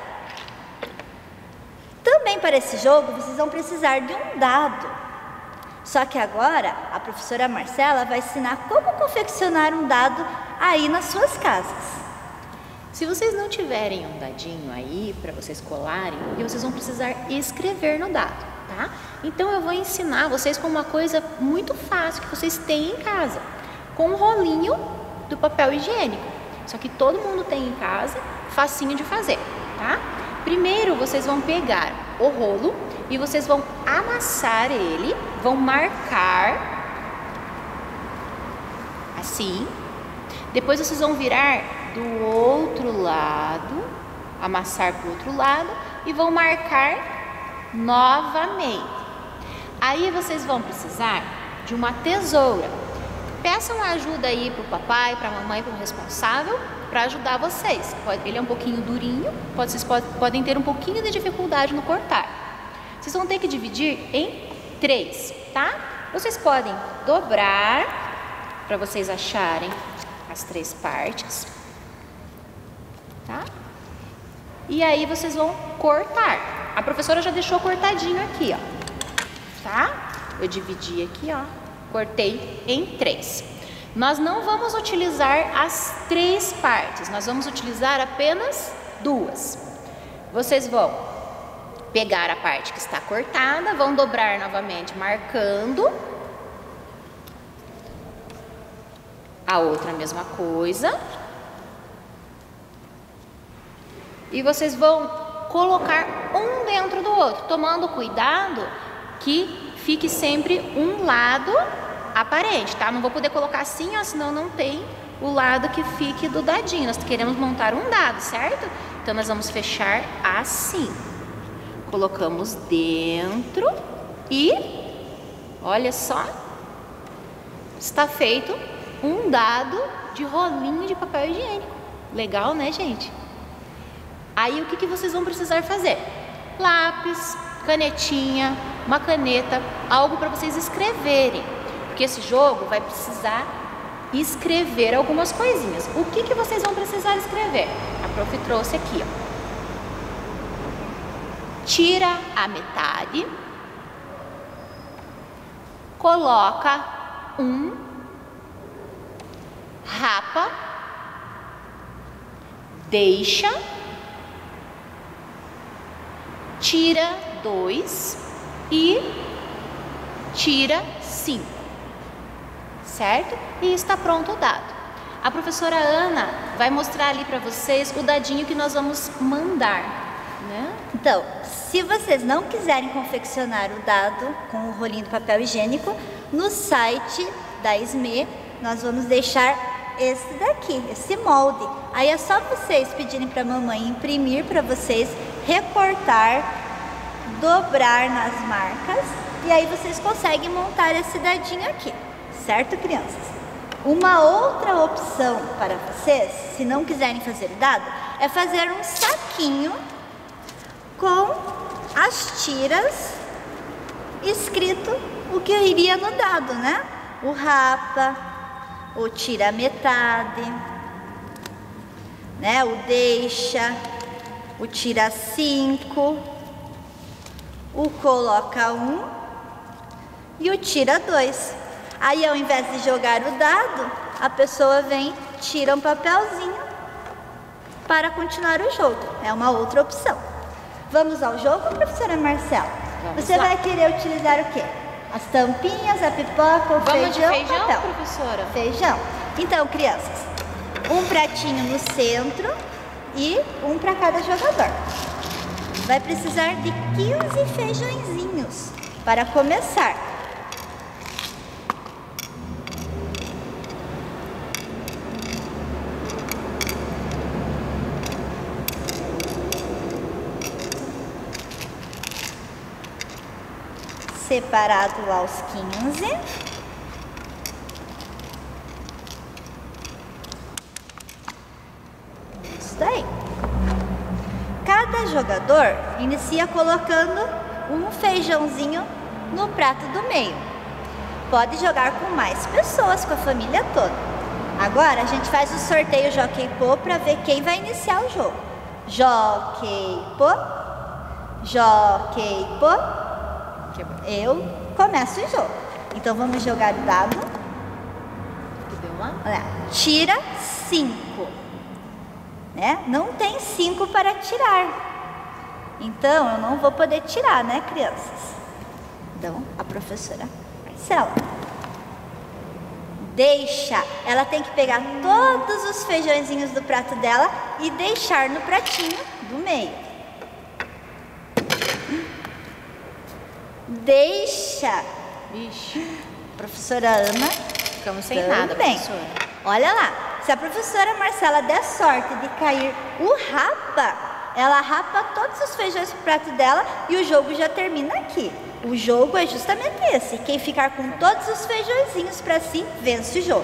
Também para esse jogo, vocês vão precisar de um dado. Só que agora, a professora Marcela vai ensinar como confeccionar um dado aí nas suas casas. Se vocês não tiverem um dadinho aí para vocês colarem, vocês vão precisar escrever no dado, tá? Então eu vou ensinar vocês com uma coisa muito fácil que vocês têm em casa, com um rolinho do papel higiênico. Só que todo mundo tem em casa, facinho de fazer, tá? Primeiro vocês vão pegar o rolo e vocês vão amassar ele, vão marcar assim. Depois vocês vão virar do outro lado, amassar para o outro lado e vão marcar novamente. Aí vocês vão precisar de uma tesoura. Peçam ajuda aí para o papai, para a mamãe, para o responsável, para ajudar vocês. Ele é um pouquinho durinho, vocês podem ter um pouquinho de dificuldade no cortar. Vocês vão ter que dividir em três, tá? Vocês podem dobrar para vocês acharem as três partes, tá? E aí vocês vão cortar. A professora já deixou cortadinho aqui, ó, tá? Eu dividi aqui, ó, cortei em três. Nós não vamos utilizar as três partes, nós vamos utilizar apenas duas. Vocês vão pegar a parte que está cortada, vão dobrar novamente, marcando. A outra a mesma coisa. E vocês vão colocar um dentro do outro, tomando cuidado que fique sempre um lado aparente, tá? Não vou poder colocar assim, ó, senão não tem o lado que fique do dadinho. Nós queremos montar um dado, certo? Então nós vamos fechar assim. Colocamos dentro e olha só, está feito um dado de rolinho de papel higiênico. Legal, né, gente? Aí o que, que vocês vão precisar fazer? Lápis, canetinha, uma caneta, algo para vocês escreverem. Porque esse jogo vai precisar escrever algumas coisinhas. O que, que vocês vão precisar escrever? A prof trouxe aqui, ó. Tira a metade, coloca um, rapa, deixa, tira dois e tira cinco, certo? E está pronto o dado. A professora Ana vai mostrar ali para vocês o dadinho que nós vamos mandar, né? Então, se vocês não quiserem confeccionar o dado com o rolinho do papel higiênico, no site da S M E nós vamos deixar esse daqui, esse molde. Aí é só vocês pedirem para a mamãe imprimir para vocês, recortar, dobrar nas marcas e aí vocês conseguem montar esse dadinho aqui, certo, crianças? Uma outra opção para vocês, se não quiserem fazer o dado, é fazer um saquinho com as tiras escrito o que iria no dado, né? O rapa, o tira metade, né? O deixa, o tira cinco, o coloca um e o tira dois. Aí ao invés de jogar o dado, a pessoa vem, tira um papelzinho para continuar o jogo. É uma outra opção. Vamos ao jogo, professora Marcela? Vamos Você lá. vai querer utilizar o quê? As tampinhas, a pipoca, o Vamos feijão, de feijão, papel. professora? Feijão. Então, crianças, um pratinho no centro e um para cada jogador. Vai precisar de quinze feijõezinhos para começar. Separado aos quinze. Isso daí. Cada jogador inicia colocando um feijãozinho no prato do meio. Pode jogar com mais pessoas, com a família toda. Agora a gente faz o sorteio Jockey Pô para ver quem vai iniciar o jogo. Jockey Pô, Jockey Pô. Eu começo o jogo. Então vamos jogar o dado. Olha, tira cinco. Né? Não tem cinco para tirar. Então eu não vou poder tirar, né, crianças? Então a professora Marcela deixa, ela tem que pegar todos os feijõezinhos do prato dela e deixar no pratinho do meio. Deixa. Vixe. Professora Ana. Ficamos sem nada, bem. professora. Olha lá, se a professora Marcela der sorte de cair o rapa, ela rapa todos os feijões pro prato dela e o jogo já termina aqui. O jogo é justamente esse. Quem ficar com todos os feijõezinhos para si, vence o jogo.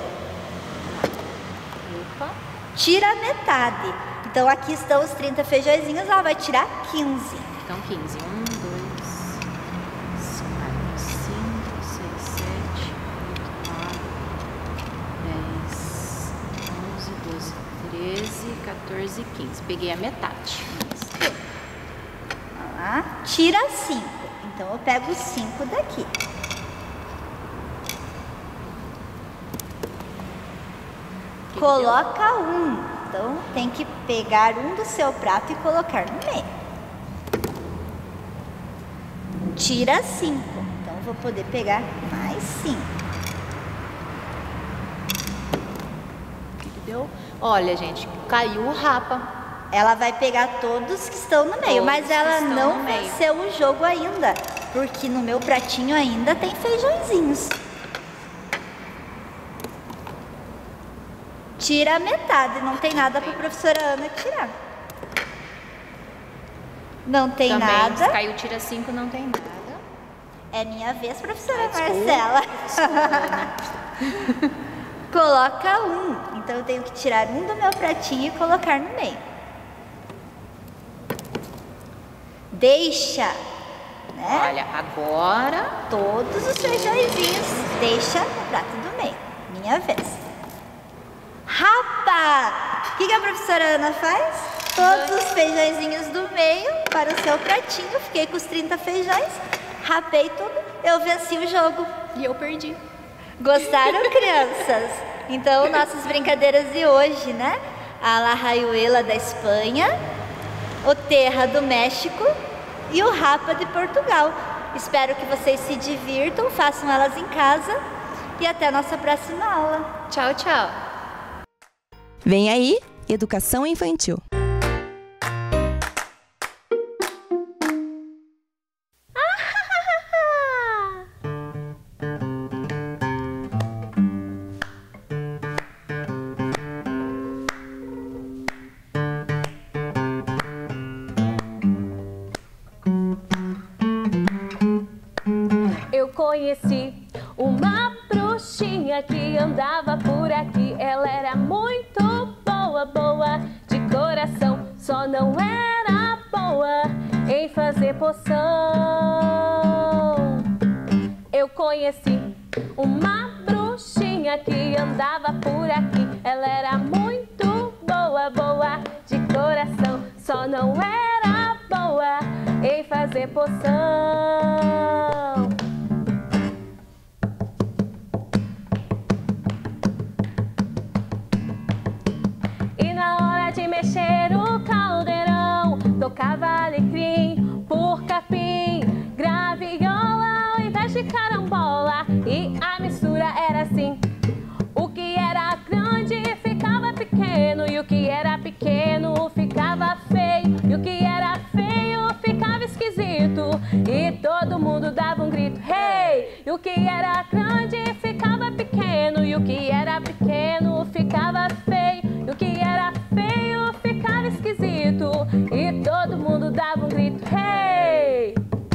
Opa. Tira metade. Então aqui estão os trinta feijõezinhos, ela vai tirar quinze. Então quinze. um, dois, quatro, cinco, seis, sete, oito, nove, dez, onze, doze, treze, quatorze, quinze. Peguei a metade. Olha lá. Tira cinco. Então eu pego cinco daqui. Que Coloca deu? um. Então tem que pegar um do seu prato e colocar no meio. Tira cinco. Então eu vou poder pegar mais cinco. O que, que deu? Olha, gente, caiu o rapa. Ela vai pegar todos que estão no meio, Todos mas ela não meio. venceu o jogo ainda, porque no meu pratinho ainda tem feijõezinhos. Tira a metade, não tem nada para a professora Ana tirar. Não tem Também, nada. Se caiu, tira cinco, não tem nada. É minha vez, professora Ah, Marcela. Desculpa, Coloca um. Então eu tenho que tirar um do meu pratinho e colocar no meio. Deixa, né? Olha, agora Todos os feijõezinhos, deixa no prato do meio. Minha vez. Rapa! O que, que a professora Ana faz? Todos os feijõezinhos do meio para o seu pratinho. Fiquei com os trinta feijões. Rapei tudo. Eu venci o jogo. e eu perdi. Gostaram, crianças? Então, nossas brincadeiras de hoje, né? A La Rayuela da Espanha, o Terra do México e o Rapa de Portugal. Espero que vocês se divirtam, façam elas em casa e até a nossa próxima aula. Tchau, tchau. Vem aí, Educação Infantil. Eu conheci uma bruxinha que andava por aqui. Ela era muito boa, boa de coração, só não era boa em fazer poção. Eu conheci uma bruxinha que andava por aqui. Ela era muito boa, boa de coração, só não era boa em fazer poção. Mexer o caldeirão, tocava alecrim por capim, graviola ao invés de carambola, e a mistura era assim: o que era grande ficava pequeno, e o que era pequeno ficava feio, e o que era feio ficava esquisito, e todo mundo dava um grito, hey! E o que era grande ficava pequeno, e o que era pequeno ficava feio, e o que era feio ficava esquisito, e todo mundo dava um grito, hey!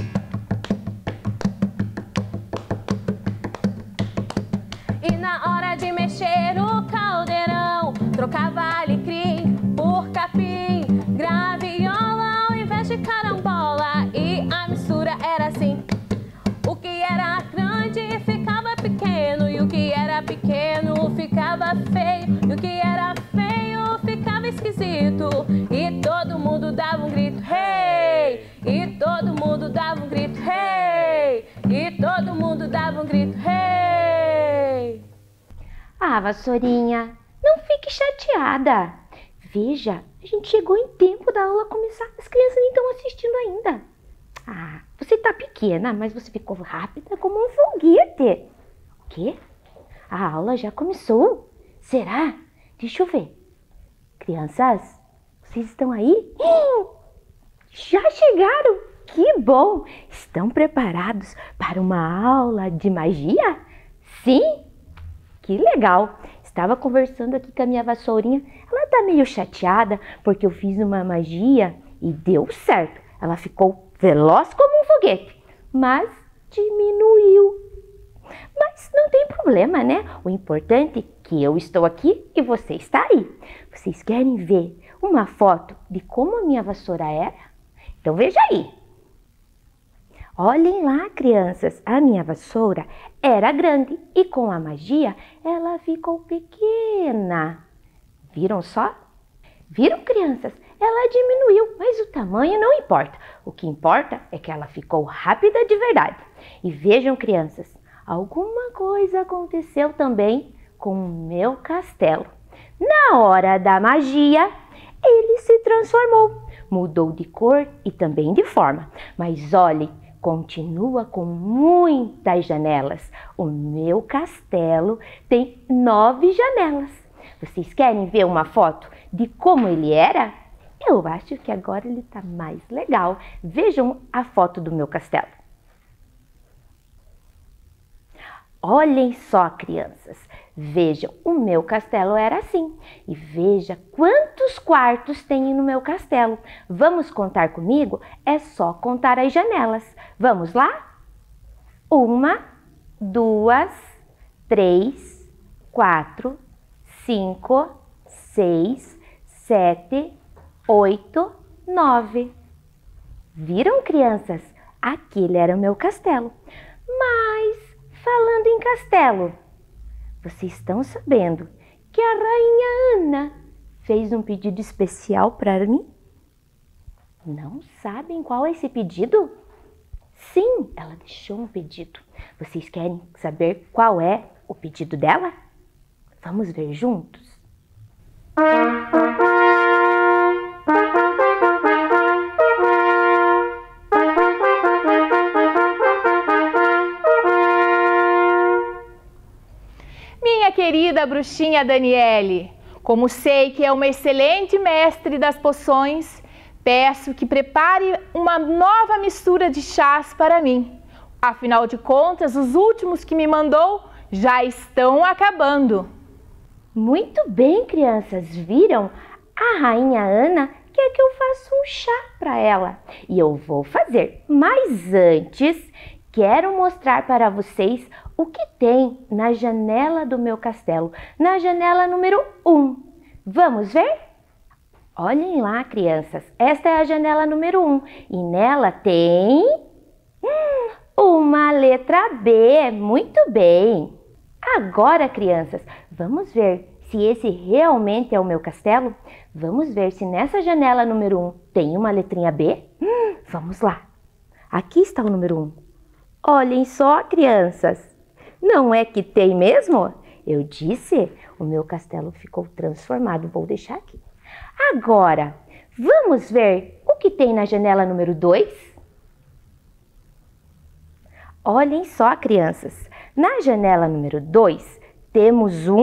E na hora de mexer o caldeirão, trocava alecrim por capim, graviola ao invés de carambola, e a mistura era assim: o que era grande ficava pequeno, e o que era pequeno ficava era feio, e o que era feio ficava esquisito. E todo mundo dava um grito, hey! E todo mundo dava um grito, hey! E todo mundo dava um grito, hey! Ah, Vassourinha, não fique chateada. Veja, a gente chegou em tempo da aula começar. As crianças nem estão assistindo ainda. Ah, você tá pequena, mas você ficou rápida como um foguete. O quê? A aula já começou? Será? Deixa eu ver. Crianças, vocês estão aí? Já chegaram? Que bom! Estão preparados para uma aula de magia? Sim? Que legal! Estava conversando aqui com a minha vassourinha. Ela tá meio chateada porque eu fiz uma magia e deu certo. Ela ficou veloz como um foguete, mas diminuiu. Mas não tem problema, né? O importante é que eu estou aqui e você está aí. Vocês querem ver uma foto de como a minha vassoura era? Então veja aí. Olhem lá, crianças, a minha vassoura era grande e com a magia ela ficou pequena. Viram só? Viram, crianças? Ela diminuiu, mas o tamanho não importa. O que importa é que ela ficou rápida de verdade. E vejam, crianças, alguma coisa aconteceu também com o meu castelo. Na hora da magia, ele se transformou, mudou de cor e também de forma. Mas olhem, continua com muitas janelas. O meu castelo tem nove janelas. Vocês querem ver uma foto de como ele era? Eu acho que agora ele está mais legal. Vejam a foto do meu castelo. Olhem só, crianças. Vejam, o meu castelo era assim. E veja quantos quartos tem no meu castelo. Vamos contar comigo? É só contar as janelas. Vamos lá? Uma, duas, três, quatro, cinco, seis, sete, oito, nove. Viram, crianças? Aquele era o meu castelo. Mas, falando em castelo, vocês estão sabendo que a rainha Ana fez um pedido especial para mim? Não sabem qual é esse pedido? Sim, ela deixou um pedido. Vocês querem saber qual é o pedido dela? Vamos ver juntos? Minha querida bruxinha Daniele, como sei que é uma excelente mestre das poções, peço que prepare uma nova mistura de chás para mim. Afinal de contas, os últimos que me mandou já estão acabando. Muito bem, crianças. Viram? A rainha Ana quer que eu faça um chá para ela. E eu vou fazer. Mas antes, quero mostrar para vocês o que tem na janela do meu castelo. Na janela número um. Vamos ver? Olhem lá, crianças. Esta é a janela número um. E nela tem hum, uma letra B. Muito bem. Agora, crianças, vamos ver se esse realmente é o meu castelo? Vamos ver se nessa janela número um tem uma letrinha B? Hum, vamos lá. Aqui está o número um. Olhem só, crianças. Não é que tem mesmo? Eu disse, o meu castelo ficou transformado. Vou deixar aqui. Agora, vamos ver o que tem na janela número dois? Olhem só, crianças. Na janela número dois, temos um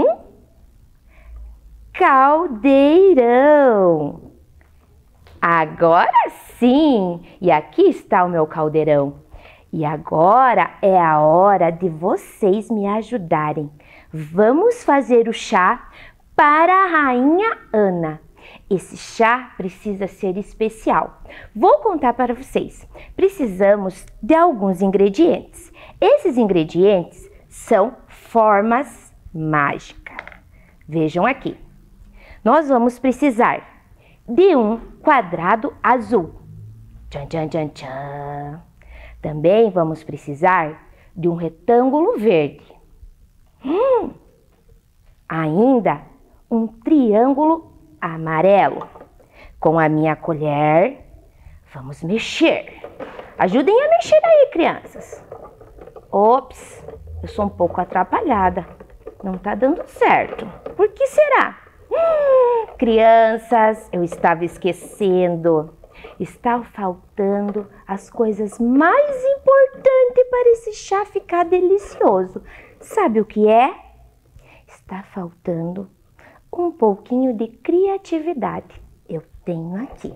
caldeirão. Agora sim! E aqui está o meu caldeirão. E agora é a hora de vocês me ajudarem. Vamos fazer o chá para a rainha Ana. Esse chá precisa ser especial. Vou contar para vocês. Precisamos de alguns ingredientes. Esses ingredientes são formas mágicas. Vejam aqui. Nós vamos precisar de um quadrado azul. Tchan, tchan, tchan, tchan. Também vamos precisar de um retângulo verde. Hum, Ainda um triângulo amarelo. Com a minha colher, vamos mexer. Ajudem a mexer aí, crianças. Ops, eu sou um pouco atrapalhada. Não tá dando certo. Por que será? Hum, crianças, eu estava esquecendo. Está faltando as coisas mais importantes para esse chá ficar delicioso. Sabe o que é? Está faltando um pouquinho de criatividade. Eu tenho aqui.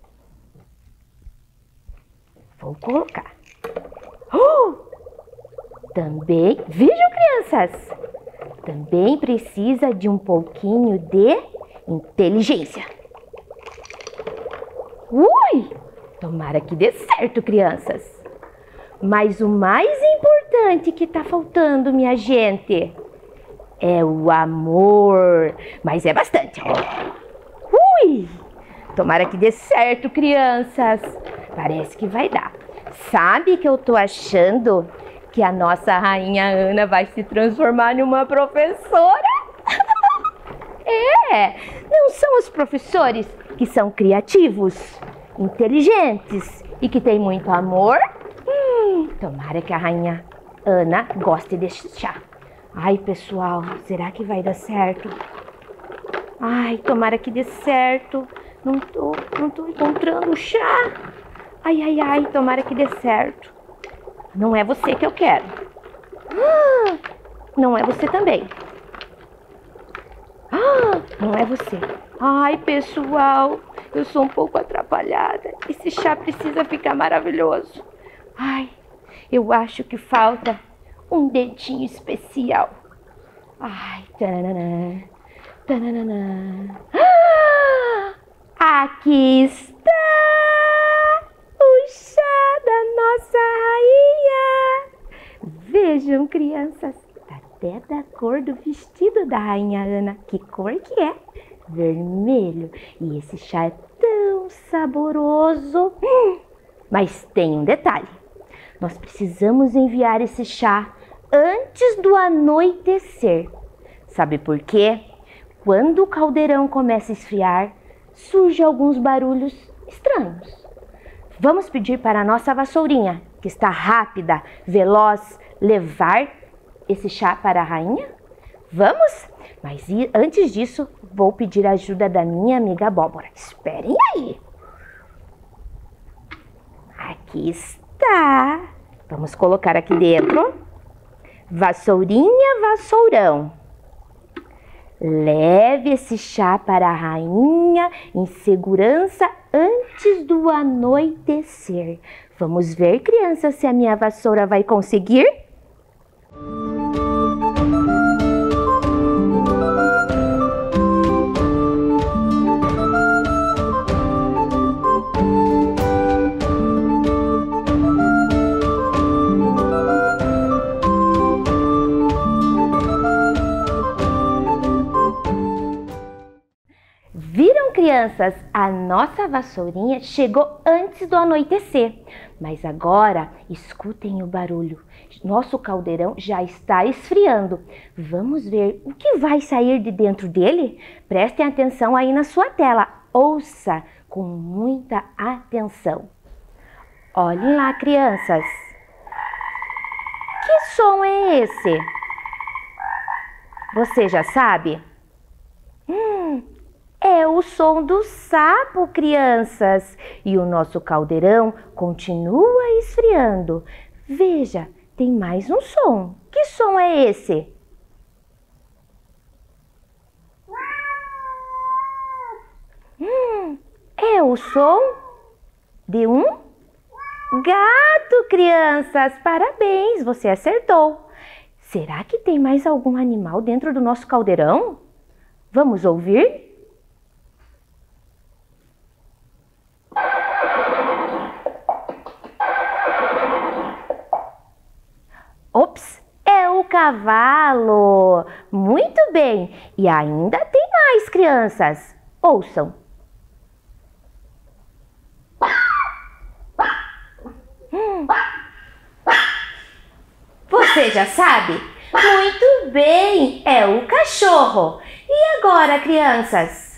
Vou colocar. Oh! Também, vejam, crianças, também precisa de um pouquinho de inteligência. Ui! Tomara que dê certo, crianças. Mas o mais importante que tá faltando, minha gente, é o amor. Mas é bastante. Ui! Tomara que dê certo, crianças. Parece que vai dar. Sabe que eu tô achando que a nossa rainha Ana vai se transformar numa professora? É, não são os professores que são criativos, inteligentes e que têm muito amor? Hum, tomara que a rainha Ana goste desse chá. Ai, pessoal, será que vai dar certo? Ai, tomara que dê certo. Não tô, não tô encontrando o chá. Ai, ai, ai, tomara que dê certo. Não é você que eu quero. Ah, não é você também. Ah, não é você. Ai, pessoal, eu sou um pouco atrapalhada. Esse chá precisa ficar maravilhoso. Ai, eu acho que falta um dedinho especial. Ai, tananana, tananana. Ah, aqui está o chá da nossa rainha. Vejam, crianças, tá até da cor do vestido da rainha Ana. Que cor que é? Vermelho. E esse chá é tão saboroso. Hum, mas tem um detalhe. Nós precisamos enviar esse chá antes do anoitecer. Sabe por quê? Quando o caldeirão começa a esfriar, surgem alguns barulhos estranhos. Vamos pedir para a nossa vassourinha, que está rápida, veloz, levar esse chá para a rainha? Vamos? Mas antes disso, vou pedir a ajuda da minha amiga Abóbora. Esperem aí. Aqui está. Vamos colocar aqui dentro. Vassourinha, vassourão. Leve esse chá para a rainha em segurança antes do anoitecer. Vamos ver, crianças, se a minha vassoura vai conseguir? Viram, crianças? A nossa vassourinha chegou antes do anoitecer. Mas agora, escutem o barulho. Nosso caldeirão já está esfriando. Vamos ver o que vai sair de dentro dele? Prestem atenção aí na sua tela. Ouça com muita atenção. Olhem lá, crianças. Que som é esse? Você já sabe? Hum... É o som do sapo, crianças. E o nosso caldeirão continua esfriando. Veja, tem mais um som. Que som é esse? Hum, é o som de um gato, crianças. Parabéns, você acertou. Será que tem mais algum animal dentro do nosso caldeirão? Vamos ouvir? Ops, é o cavalo! Muito bem! E ainda tem mais, crianças. Ouçam. Hum. Você já sabe? Muito Muito bem, é o cachorro. E agora, crianças?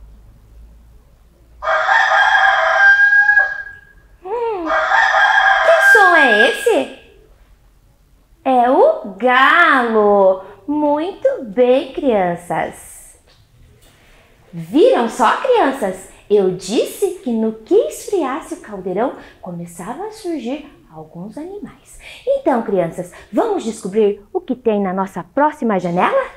Hum, que som é esse? É o galo. Muito bem, crianças. Viram só, crianças? Eu disse que no que esfriasse o caldeirão começava a surgir alguns animais. Então, crianças, vamos descobrir o que tem na nossa próxima janela?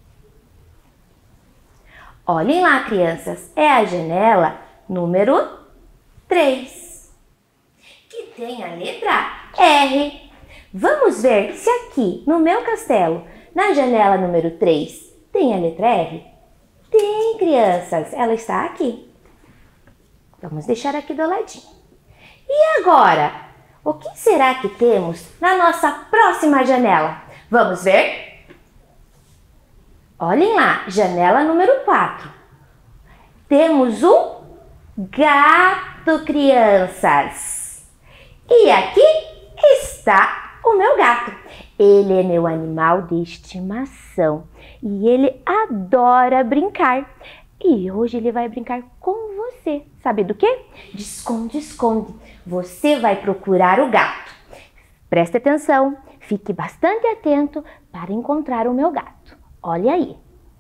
Olhem lá, crianças, é a janela número três, que tem a letra R. Vamos ver se aqui no meu castelo, na janela número três, tem a letra R? Tem, crianças, ela está aqui. Vamos deixar aqui do ladinho. E agora? O que será que temos na nossa próxima janela? Vamos ver? Olhem lá, janela número quatro. Temos um gato, crianças. E aqui está o meu gato. Ele é meu animal de estimação e ele adora brincar. E hoje ele vai brincar com você. Sabe do quê? De esconde, esconde. Você vai procurar o gato. Preste atenção, fique bastante atento para encontrar o meu gato. Olha aí.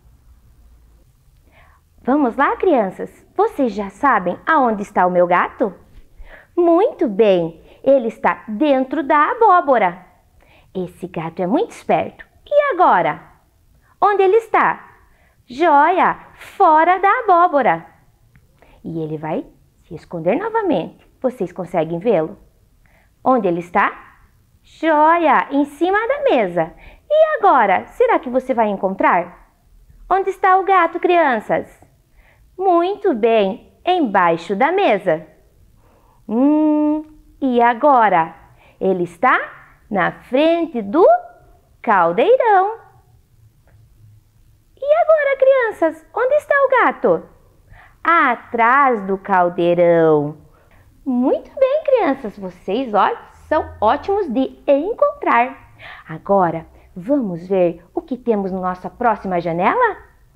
Vamos lá, crianças? Vocês já sabem aonde está o meu gato? Muito bem, ele está dentro da abóbora. Esse gato é muito esperto. E agora? Onde ele está? Joia, fora da abóbora. E ele vai se esconder novamente. Vocês conseguem vê-lo? Onde ele está? Joia, em cima da mesa. E agora, será que você vai encontrar? Onde está o gato, crianças? Muito bem, embaixo da mesa. Hum, e agora? Ele está na frente do caldeirão. E agora, crianças, onde está o gato? Atrás do caldeirão. Muito bem, crianças, vocês, olha, são ótimos de encontrar. Agora, vamos ver o que temos na nossa próxima janela?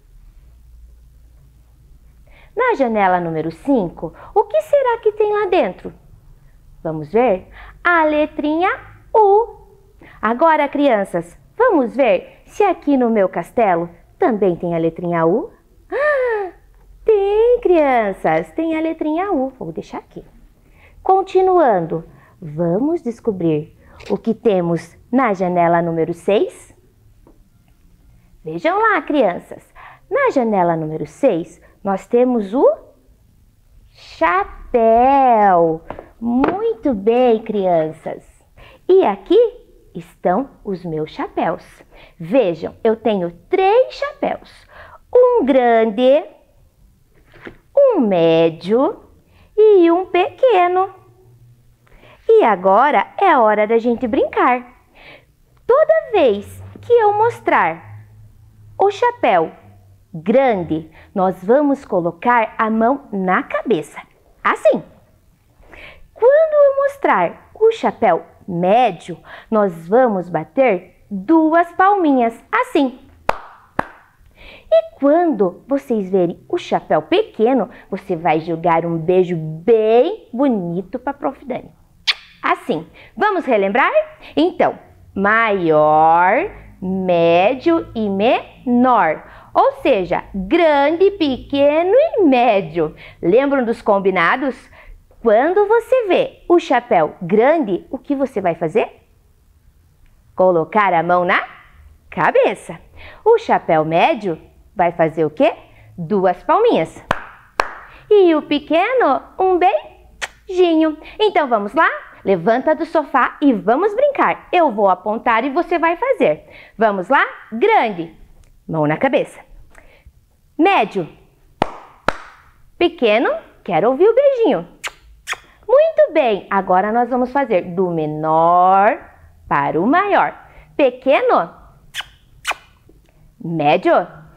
Na janela número cinco, o que será que tem lá dentro? Vamos ver? A letrinha U. Agora, crianças, vamos ver se aqui no meu castelo também tem a letrinha U? Ah, tem, crianças, tem a letrinha U. Vou deixar aqui. Continuando, vamos descobrir o que temos na janela número seis? Vejam lá, crianças. Na janela número seis, nós temos o chapéu. Muito bem, crianças. E aqui estão os meus chapéus. Vejam, eu tenho três chapéus. Um grande, um médio e um pequeno. E agora é hora da gente brincar. Toda vez que eu mostrar o chapéu grande, nós vamos colocar a mão na cabeça, assim. Quando eu mostrar o chapéu médio, nós vamos bater duas palminhas, assim. E quando vocês verem o chapéu pequeno, você vai jogar um beijo bem bonito para a Prof Dani. Assim. Vamos relembrar? Então, maior, médio e menor. Ou seja, grande, pequeno e médio. Lembram dos combinados? Quando você vê o chapéu grande, o que você vai fazer? Colocar a mão na cabeça. O chapéu médio vai fazer o quê? Duas palminhas. E o pequeno, um beijinho. Então vamos lá? Levanta do sofá e vamos brincar. Eu vou apontar e você vai fazer. Vamos lá? Grande, mão na cabeça. Médio. Pequeno, quero ouvir o beijinho. Muito bem, agora nós vamos fazer do menor para o maior. Pequeno, médio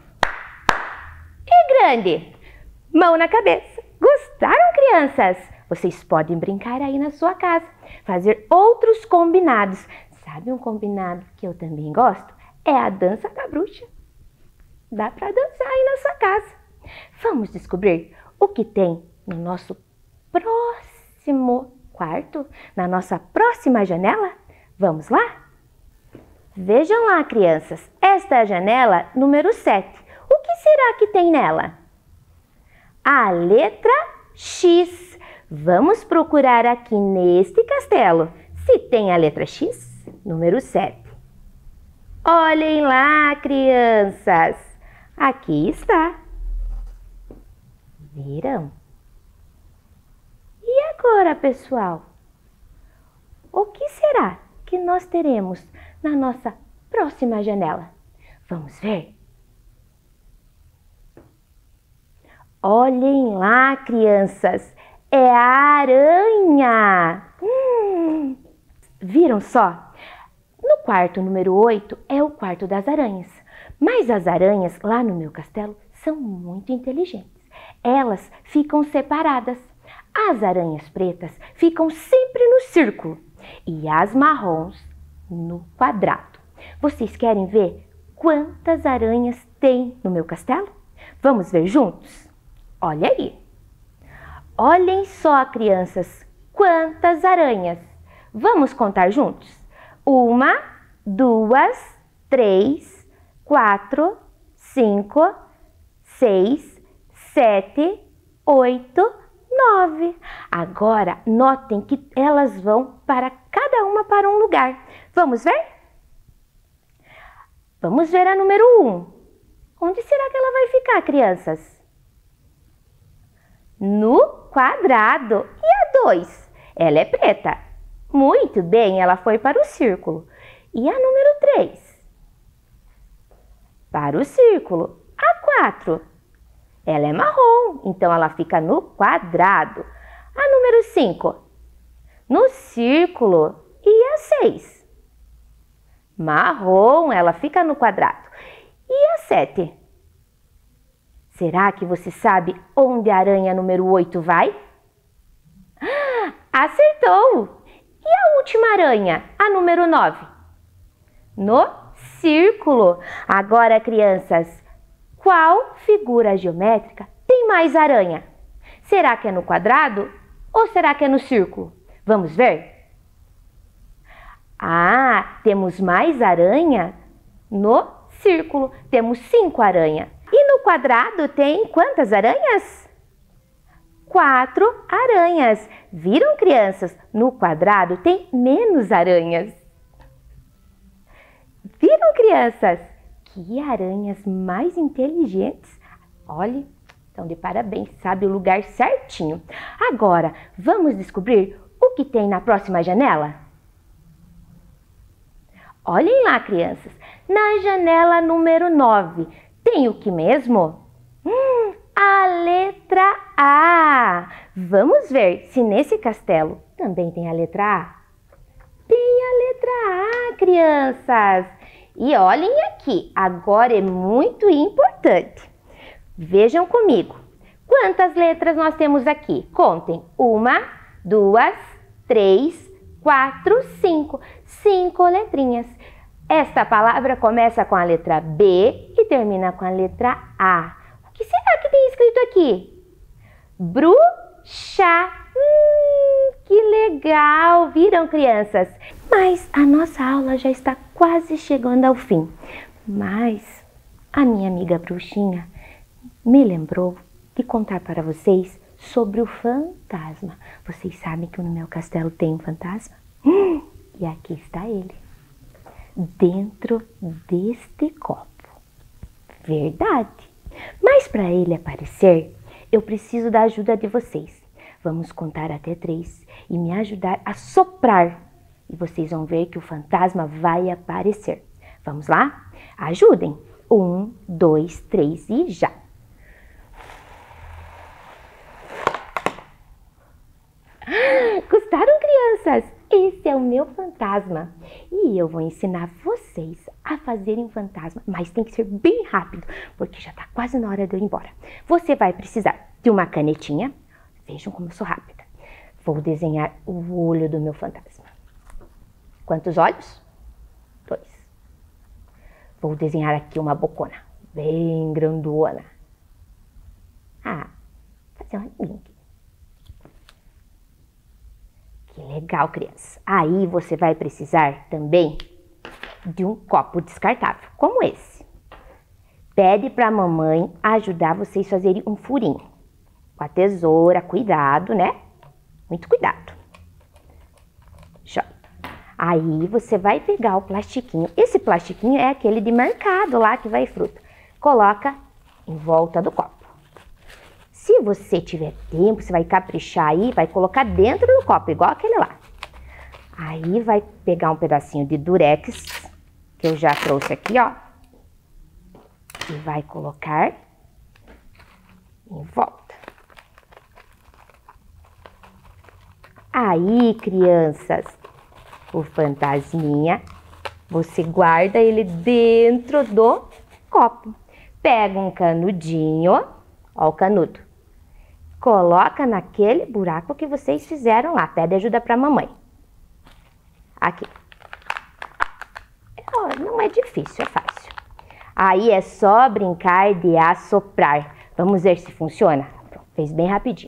e grande. Mão na cabeça. Gostaram, crianças? Vocês podem brincar aí na sua casa, fazer outros combinados. Sabe um combinado que eu também gosto? É a dança da bruxa. Dá para dançar aí na sua casa. Vamos descobrir o que tem no nosso próximo quarto, na nossa próxima janela? Vamos lá? Vejam lá, crianças. Esta é a janela número sete. O que será que tem nela? A letra X. Vamos procurar aqui neste castelo se tem a letra X, número sete. Olhem lá, crianças. Aqui está. Viram? E agora, pessoal? O que será que nós teremos na nossa próxima janela? Vamos ver? Olhem lá, crianças. É a aranha. Hum, viram só? No quarto número oito é o quarto das aranhas. Mas as aranhas lá no meu castelo são muito inteligentes. Elas ficam separadas. As aranhas pretas ficam sempre no círculo e as marrons no quadrado. Vocês querem ver quantas aranhas tem no meu castelo? Vamos ver juntos? Olha aí. Olhem só, crianças, quantas aranhas. Vamos contar juntos? Uma, duas, três, quatro, cinco, seis, sete, oito, nove. Agora, notem que elas vão para cada uma para um lugar. Vamos ver? Vamos ver a número um. Onde será que ela vai ficar, crianças? No quadrado. E a dois? Ela é preta. Muito bem, ela foi para o círculo. E a número três? Para o círculo. A quatro? Ela é marrom, então ela fica no quadrado. A número cinco? No círculo. E a seis? Marrom, ela fica no quadrado. E a sete? Será que você sabe onde a aranha número oito vai? Ah, acertou! E a última aranha, a número nove? No círculo. Agora, crianças, qual figura geométrica tem mais aranha? Será que é no quadrado ou será que é no círculo? Vamos ver? Ah, temos mais aranha no círculo. Temos cinco aranhas. E no quadrado tem quantas aranhas? Quatro aranhas. Viram, crianças? No quadrado tem menos aranhas. Viram, crianças? Que aranhas mais inteligentes. Olhe, estão de parabéns, sabe o lugar certinho. Agora, vamos descobrir o que tem na próxima janela? Olhem lá, crianças. Na janela número nove, tem o que mesmo? Hum, a letra A. Vamos ver se nesse castelo também tem a letra A. Tem a letra A, crianças. E olhem aqui, agora é muito importante. Vejam comigo. Quantas letras nós temos aqui? Contem. Uma, duas, três, quatro, cinco. Cinco letrinhas. Esta palavra começa com a letra B e termina com a letra A. O que será que tem escrito aqui? Bruxa. Hum, que legal! Viram, crianças? Mas a nossa aula já está quase chegando ao fim. Mas a minha amiga bruxinha me lembrou de contar para vocês sobre o fantasma. Vocês sabem que no meu castelo tem um fantasma? Hum, e aqui está ele. Dentro deste copo. Verdade. Mas para ele aparecer, eu preciso da ajuda de vocês. Vamos contar até três e me ajudar a soprar. E vocês vão ver que o fantasma vai aparecer. Vamos lá? Ajudem. Um, dois, três e já. Gostaram, crianças? Esse é o meu fantasma e eu vou ensinar vocês a fazerem um fantasma, mas tem que ser bem rápido, porque já está quase na hora de eu ir embora. Você vai precisar de uma canetinha, vejam como eu sou rápida. Vou desenhar o olho do meu fantasma. Quantos olhos? Dois. Vou desenhar aqui uma bocona, bem grandona. Ah, vou fazer uma linha aqui. Que legal, criança. Aí você vai precisar também de um copo descartável, como esse. Pede para a mamãe ajudar vocês a fazerem um furinho. Com a tesoura, cuidado, né? Muito cuidado. Joia. Aí você vai pegar o plastiquinho. Esse plastiquinho é aquele de mercado lá que vai fruta. Coloca em volta do copo. Se você tiver tempo, você vai caprichar aí, vai colocar dentro do copo, igual aquele lá. Aí vai pegar um pedacinho de durex, que eu já trouxe aqui, ó. E vai colocar em volta. Aí, crianças, o fantasminha, você guarda ele dentro do copo. Pega um canudinho, ó o canudo. Coloca naquele buraco que vocês fizeram lá. Pede ajuda pra mamãe. Aqui. Não é difícil, é fácil. Aí é só brincar de assoprar. Vamos ver se funciona. Pronto, fez bem rapidinho.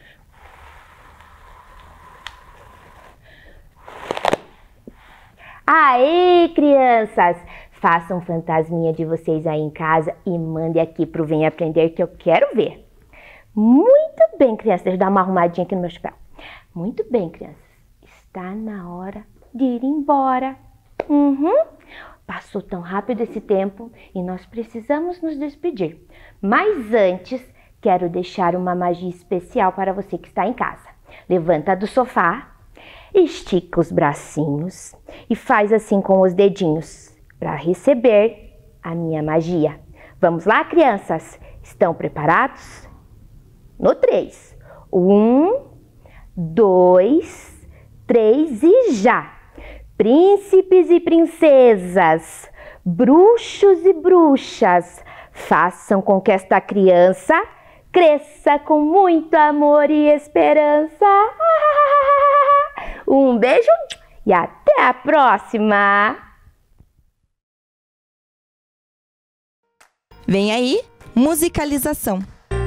Aí, crianças, façam fantasminha de vocês aí em casa e mandem aqui pro Vem Aprender que eu quero ver. Muito bem, crianças. Deixa eu dar uma arrumadinha aqui no meu chapéu. Muito bem, crianças. Está na hora de ir embora. Uhum. Passou tão rápido esse tempo e nós precisamos nos despedir. Mas antes, quero deixar uma magia especial para você que está em casa. Levanta do sofá, estica os bracinhos e faz assim com os dedinhos para receber a minha magia. Vamos lá, crianças? Estão preparados? No três. Um, dois, três e já! Príncipes e princesas, bruxos e bruxas, façam com que esta criança cresça com muito amor e esperança. Um beijo e até a próxima! Vem aí, musicalização.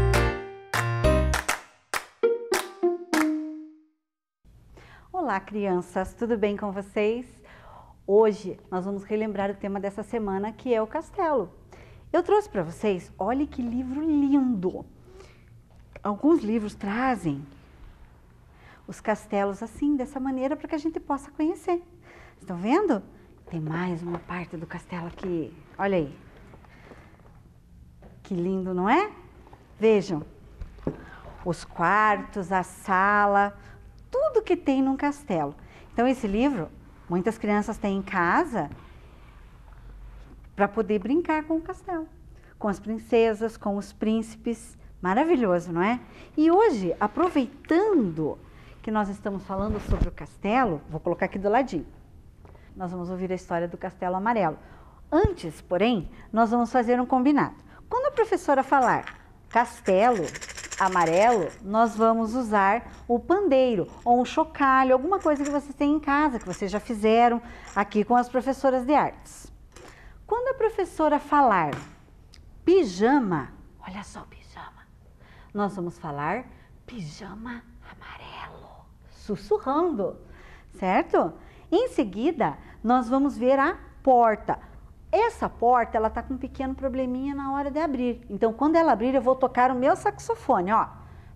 Olá, crianças, tudo bem com vocês? Hoje nós vamos relembrar o tema dessa semana, que é o castelo. Eu trouxe para vocês, olha que livro lindo! Alguns livros trazem os castelos assim, dessa maneira, para que a gente possa conhecer. Estão vendo? Tem mais uma parte do castelo aqui, olha aí. Que lindo, não é? Vejam, os quartos, a sala, tudo que tem num castelo. Então esse livro, muitas crianças têm em casa para poder brincar com o castelo, com as princesas, com os príncipes. Maravilhoso, não é? E hoje, aproveitando que nós estamos falando sobre o castelo, vou colocar aqui do ladinho. Nós vamos ouvir a história do Castelo Amarelo. Antes, porém, nós vamos fazer um combinado. Quando a professora falar castelo amarelo, nós vamos usar o pandeiro ou um chocalho, alguma coisa que vocês têm em casa, que vocês já fizeram aqui com as professoras de artes. Quando a professora falar pijama, olha só o pijama, nós vamos falar pijama amarelo, sussurrando, certo? Em seguida, nós vamos ver a porta. Essa porta, ela tá com um pequeno probleminha na hora de abrir. Então, quando ela abrir, eu vou tocar o meu saxofone, ó.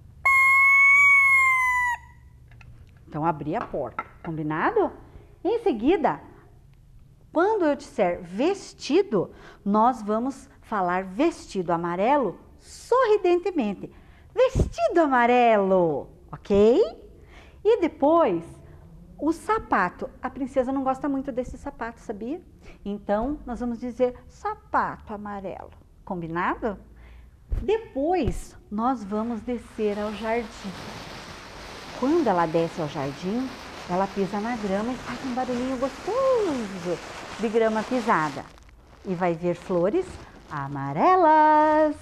Então, abri a porta, combinado? Em seguida, quando eu disser vestido, nós vamos falar vestido amarelo sorridentemente. Vestido amarelo, ok? E depois, o sapato. A princesa não gosta muito desse sapato, sabia? Então, nós vamos dizer sapato amarelo. Combinado? Depois, nós vamos descer ao jardim. Quando ela desce ao jardim, ela pisa na grama e faz um barulhinho gostoso de grama pisada. E vai ver flores amarelas.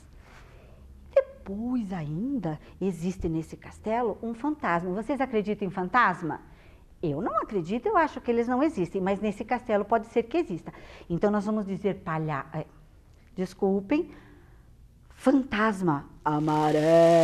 Depois ainda, existe nesse castelo um fantasma. Vocês acreditam em fantasma? Eu não acredito, eu acho que eles não existem, mas nesse castelo pode ser que exista. Então nós vamos dizer palha... É, desculpem, fantasma amarelo.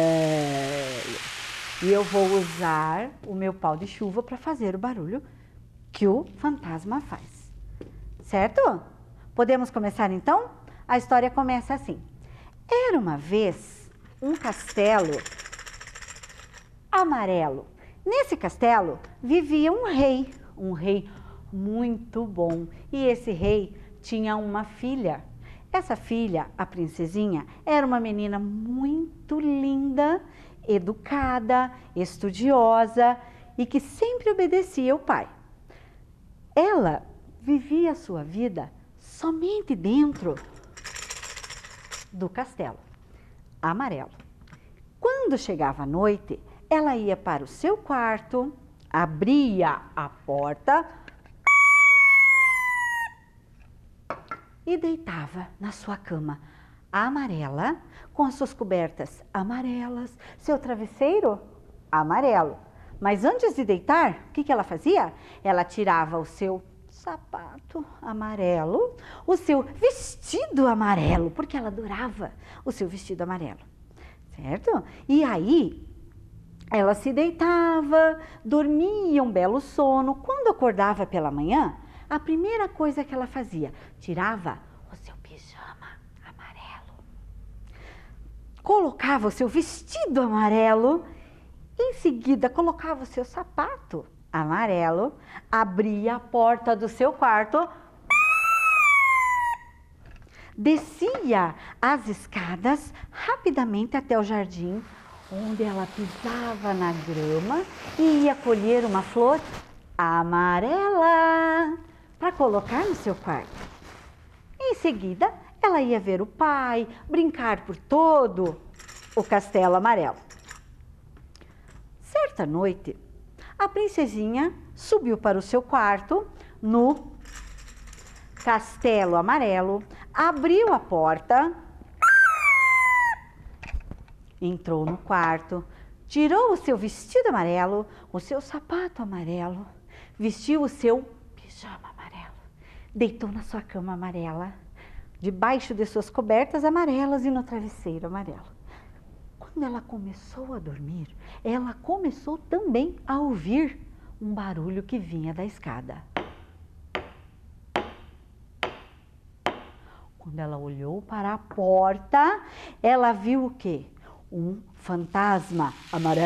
E eu vou usar o meu pau de chuva para fazer o barulho que o fantasma faz. Certo? Podemos começar então? A história começa assim. Era uma vez um castelo amarelo. Nesse castelo vivia um rei, um rei muito bom. E esse rei tinha uma filha. Essa filha, a princesinha, era uma menina muito linda, educada, estudiosa e que sempre obedecia ao pai. Ela vivia a sua vida somente dentro do castelo amarelo. Quando chegava a noite, ela ia para o seu quarto, abria a porta e deitava na sua cama amarela, com as suas cobertas amarelas, seu travesseiro amarelo. Mas antes de deitar, o que que ela fazia? Ela tirava o seu sapato amarelo, o seu vestido amarelo, porque ela adorava o seu vestido amarelo, certo? E aí, ela se deitava, dormia um belo sono. Quando acordava pela manhã, a primeira coisa que ela fazia, tirava o seu pijama amarelo, colocava o seu vestido amarelo, em seguida colocava o seu sapato amarelo, abria a porta do seu quarto, descia as escadas rapidamente até o jardim, onde ela pisava na grama e ia colher uma flor amarela para colocar no seu quarto. Em seguida, ela ia ver o pai, brincar por todo o castelo amarelo. Certa noite, a princesinha subiu para o seu quarto no castelo amarelo, abriu a porta, entrou no quarto, tirou o seu vestido amarelo, o seu sapato amarelo, vestiu o seu pijama amarelo, deitou na sua cama amarela, debaixo de suas cobertas amarelas e no travesseiro amarelo. Quando ela começou a dormir, ela começou também a ouvir um barulho que vinha da escada. Quando ela olhou para a porta, ela viu o quê? Um fantasma amarelo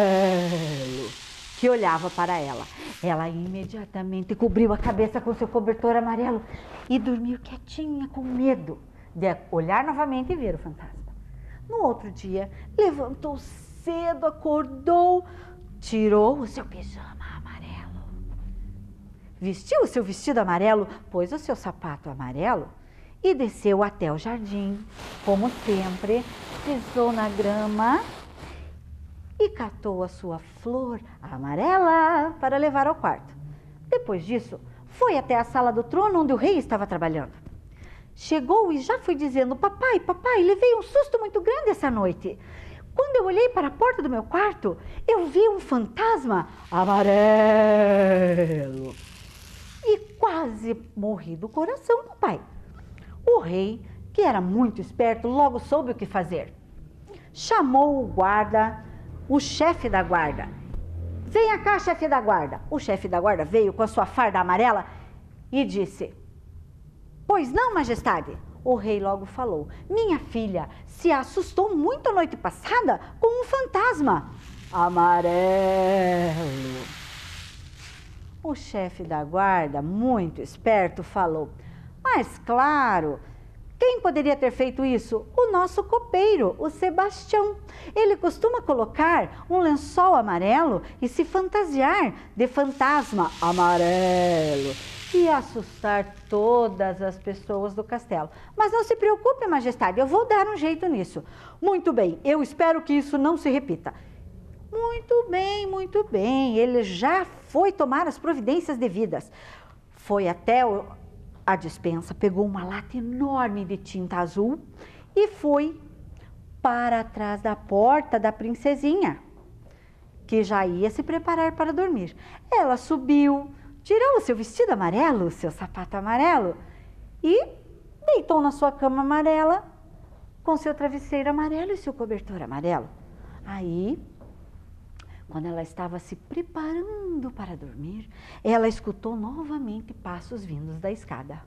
que olhava para ela. Ela imediatamente cobriu a cabeça com seu cobertor amarelo e dormiu quietinha, com medo de olhar novamente e ver o fantasma. No outro dia, levantou cedo, acordou, tirou o seu pijama amarelo, vestiu o seu vestido amarelo, pôs o seu sapato amarelo e desceu até o jardim, como sempre, pisou na grama e catou a sua flor amarela para levar ao quarto. Depois disso, foi até a sala do trono onde o rei estava trabalhando. Chegou e já foi dizendo: papai, papai, levei um susto muito grande essa noite. Quando eu olhei para a porta do meu quarto, eu vi um fantasma amarelo. E quase morri do coração, papai. O rei, que era muito esperto, logo soube o que fazer. Chamou o guarda, o chefe da guarda. Venha cá, chefe da guarda. O chefe da guarda veio com a sua farda amarela e disse: pois não, majestade? O rei logo falou: minha filha se assustou muito a noite passada com um fantasma amarelo. O chefe da guarda, muito esperto, falou: mas claro, quem poderia ter feito isso? O nosso copeiro, o Sebastião. Ele costuma colocar um lençol amarelo e se fantasiar de fantasma amarelo e assustar todas as pessoas do castelo. Mas não se preocupe, majestade, eu vou dar um jeito nisso. Muito bem, eu espero que isso não se repita. Muito bem, muito bem. Ele já foi tomar as providências devidas. Foi até o, a despensa, pegou uma lata enorme de tinta azul e foi para trás da porta da princesinha. que já ia se preparar para dormir. Ela subiu, tirou o seu vestido amarelo, o seu sapato amarelo e deitou na sua cama amarela com seu travesseiro amarelo e seu cobertor amarelo. Aí, quando ela estava se preparando para dormir, ela escutou novamente passos vindos da escada.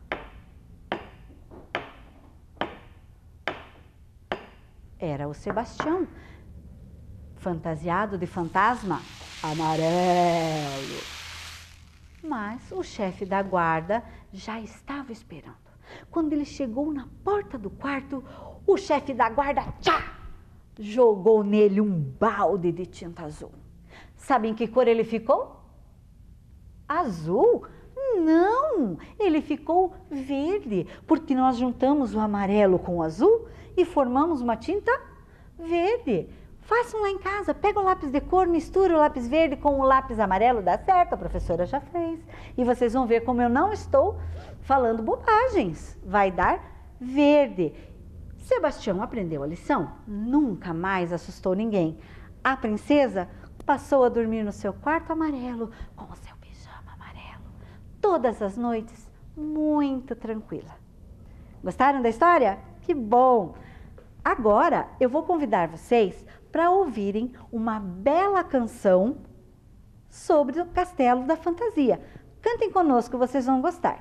Era o Sebastião, fantasiado de fantasma amarelo. Mas o chefe da guarda já estava esperando. Quando ele chegou na porta do quarto, o chefe da guarda, tchá, jogou nele um balde de tinta azul. Sabem que cor ele ficou? Azul? Não, ele ficou verde, porque nós juntamos o amarelo com o azul e formamos uma tinta verde. Façam lá em casa, pega o lápis de cor, mistura o lápis verde com o lápis amarelo, dá certo, a professora já fez. E vocês vão ver como eu não estou falando bobagens, vai dar verde. Sebastião aprendeu a lição, nunca mais assustou ninguém. A princesa passou a dormir no seu quarto amarelo, com o seu pijama amarelo, todas as noites, muito tranquila. Gostaram da história? Que bom! Agora eu vou convidar vocês para ouvirem uma bela canção sobre o Castelo da Fantasia. Cantem conosco, vocês vão gostar.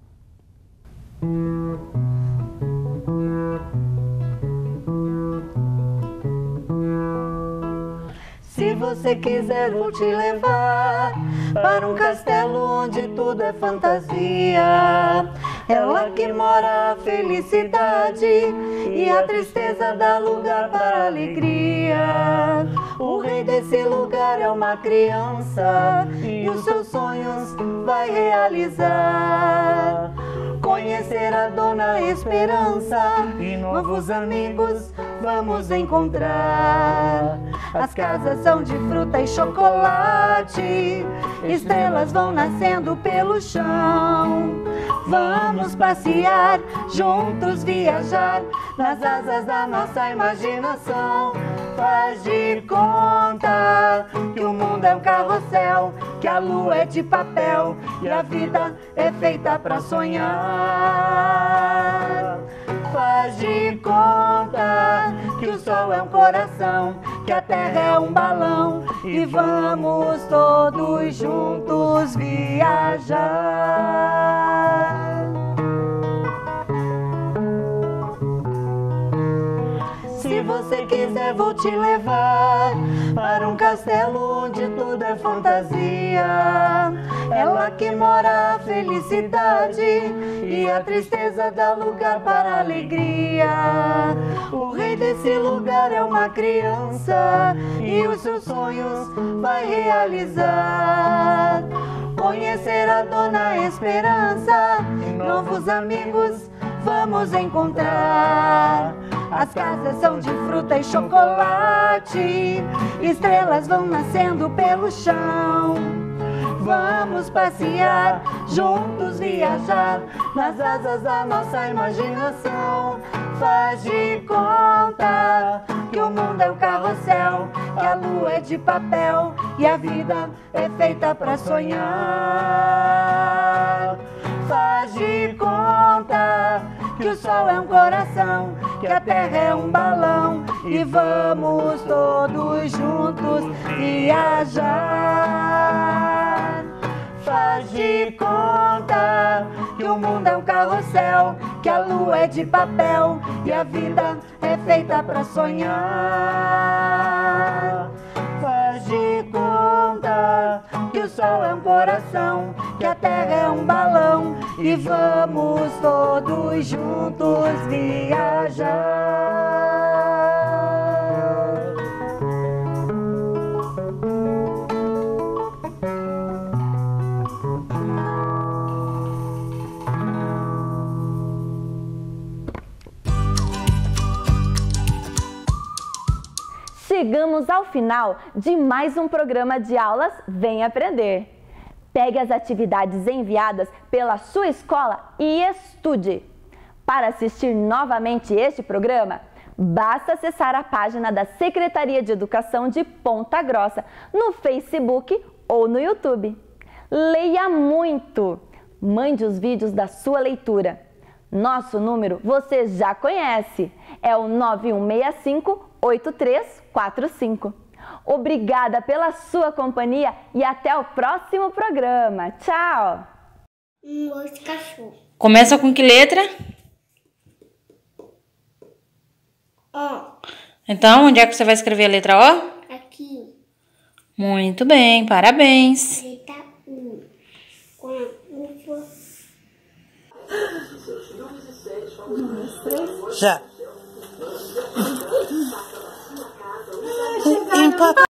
Se você quiser, vou te levar para um castelo onde tudo é fantasia. É lá que mora a felicidade e a tristeza dá lugar para a alegria. O rei desse lugar é uma criança e os seus sonhos vai realizar. Conhecer a Dona Esperança e novos amigos vamos encontrar. As casas são de fruta e chocolate, estrelas vão nascendo pelo chão. Vamos passear, juntos viajar, nas asas da nossa imaginação. Faz de conta que o mundo é um carrossel, que a lua é de papel e a vida é feita pra sonhar. Faz de conta que o sol é um coração, que a terra é um balão e vamos todos juntos viajar. Se você quiser, vou te levar para um castelo onde tudo é fantasia. É lá que mora a felicidade e a tristeza dá lugar para a alegria. O rei desse lugar é uma criança e os seus sonhos vai realizar. Conhecer a Dona Esperança e novos amigos vamos encontrar. As casas são de fruta e chocolate, estrelas vão nascendo pelo chão. Vamos passear, juntos viajar, nas asas da nossa imaginação. Faz de conta que o mundo é um carrossel, que a lua é de papel e a vida é feita pra sonhar. Faz de conta que o sol é um coração, que a terra é um balão e vamos todos juntos viajar. Faz de conta que o mundo é um carrossel, que a lua é de papel e a vida é feita pra sonhar. Faz de conta que o sol é um coração, que a terra é um balão e vamos todos juntos viajar. Chegamos ao final de mais um programa de aulas Vem Aprender. Pegue as atividades enviadas pela sua escola e estude. Para assistir novamente este programa, Basta acessar a página da Secretaria de Educação de Ponta Grossa no Facebook ou no YouTube. Leia muito! Mande os vídeos da sua leitura. Nosso número você já conhece, é o nove um seis cinco, oito três quatro cinco. Obrigada pela sua companhia e até o próximo programa. Tchau! Um monte de cachorro. Começa com que letra? Ó. Então, onde é que você vai escrever a letra O? Aqui. Muito bem, parabéns. Letra U. Com a uva. Já. Empata.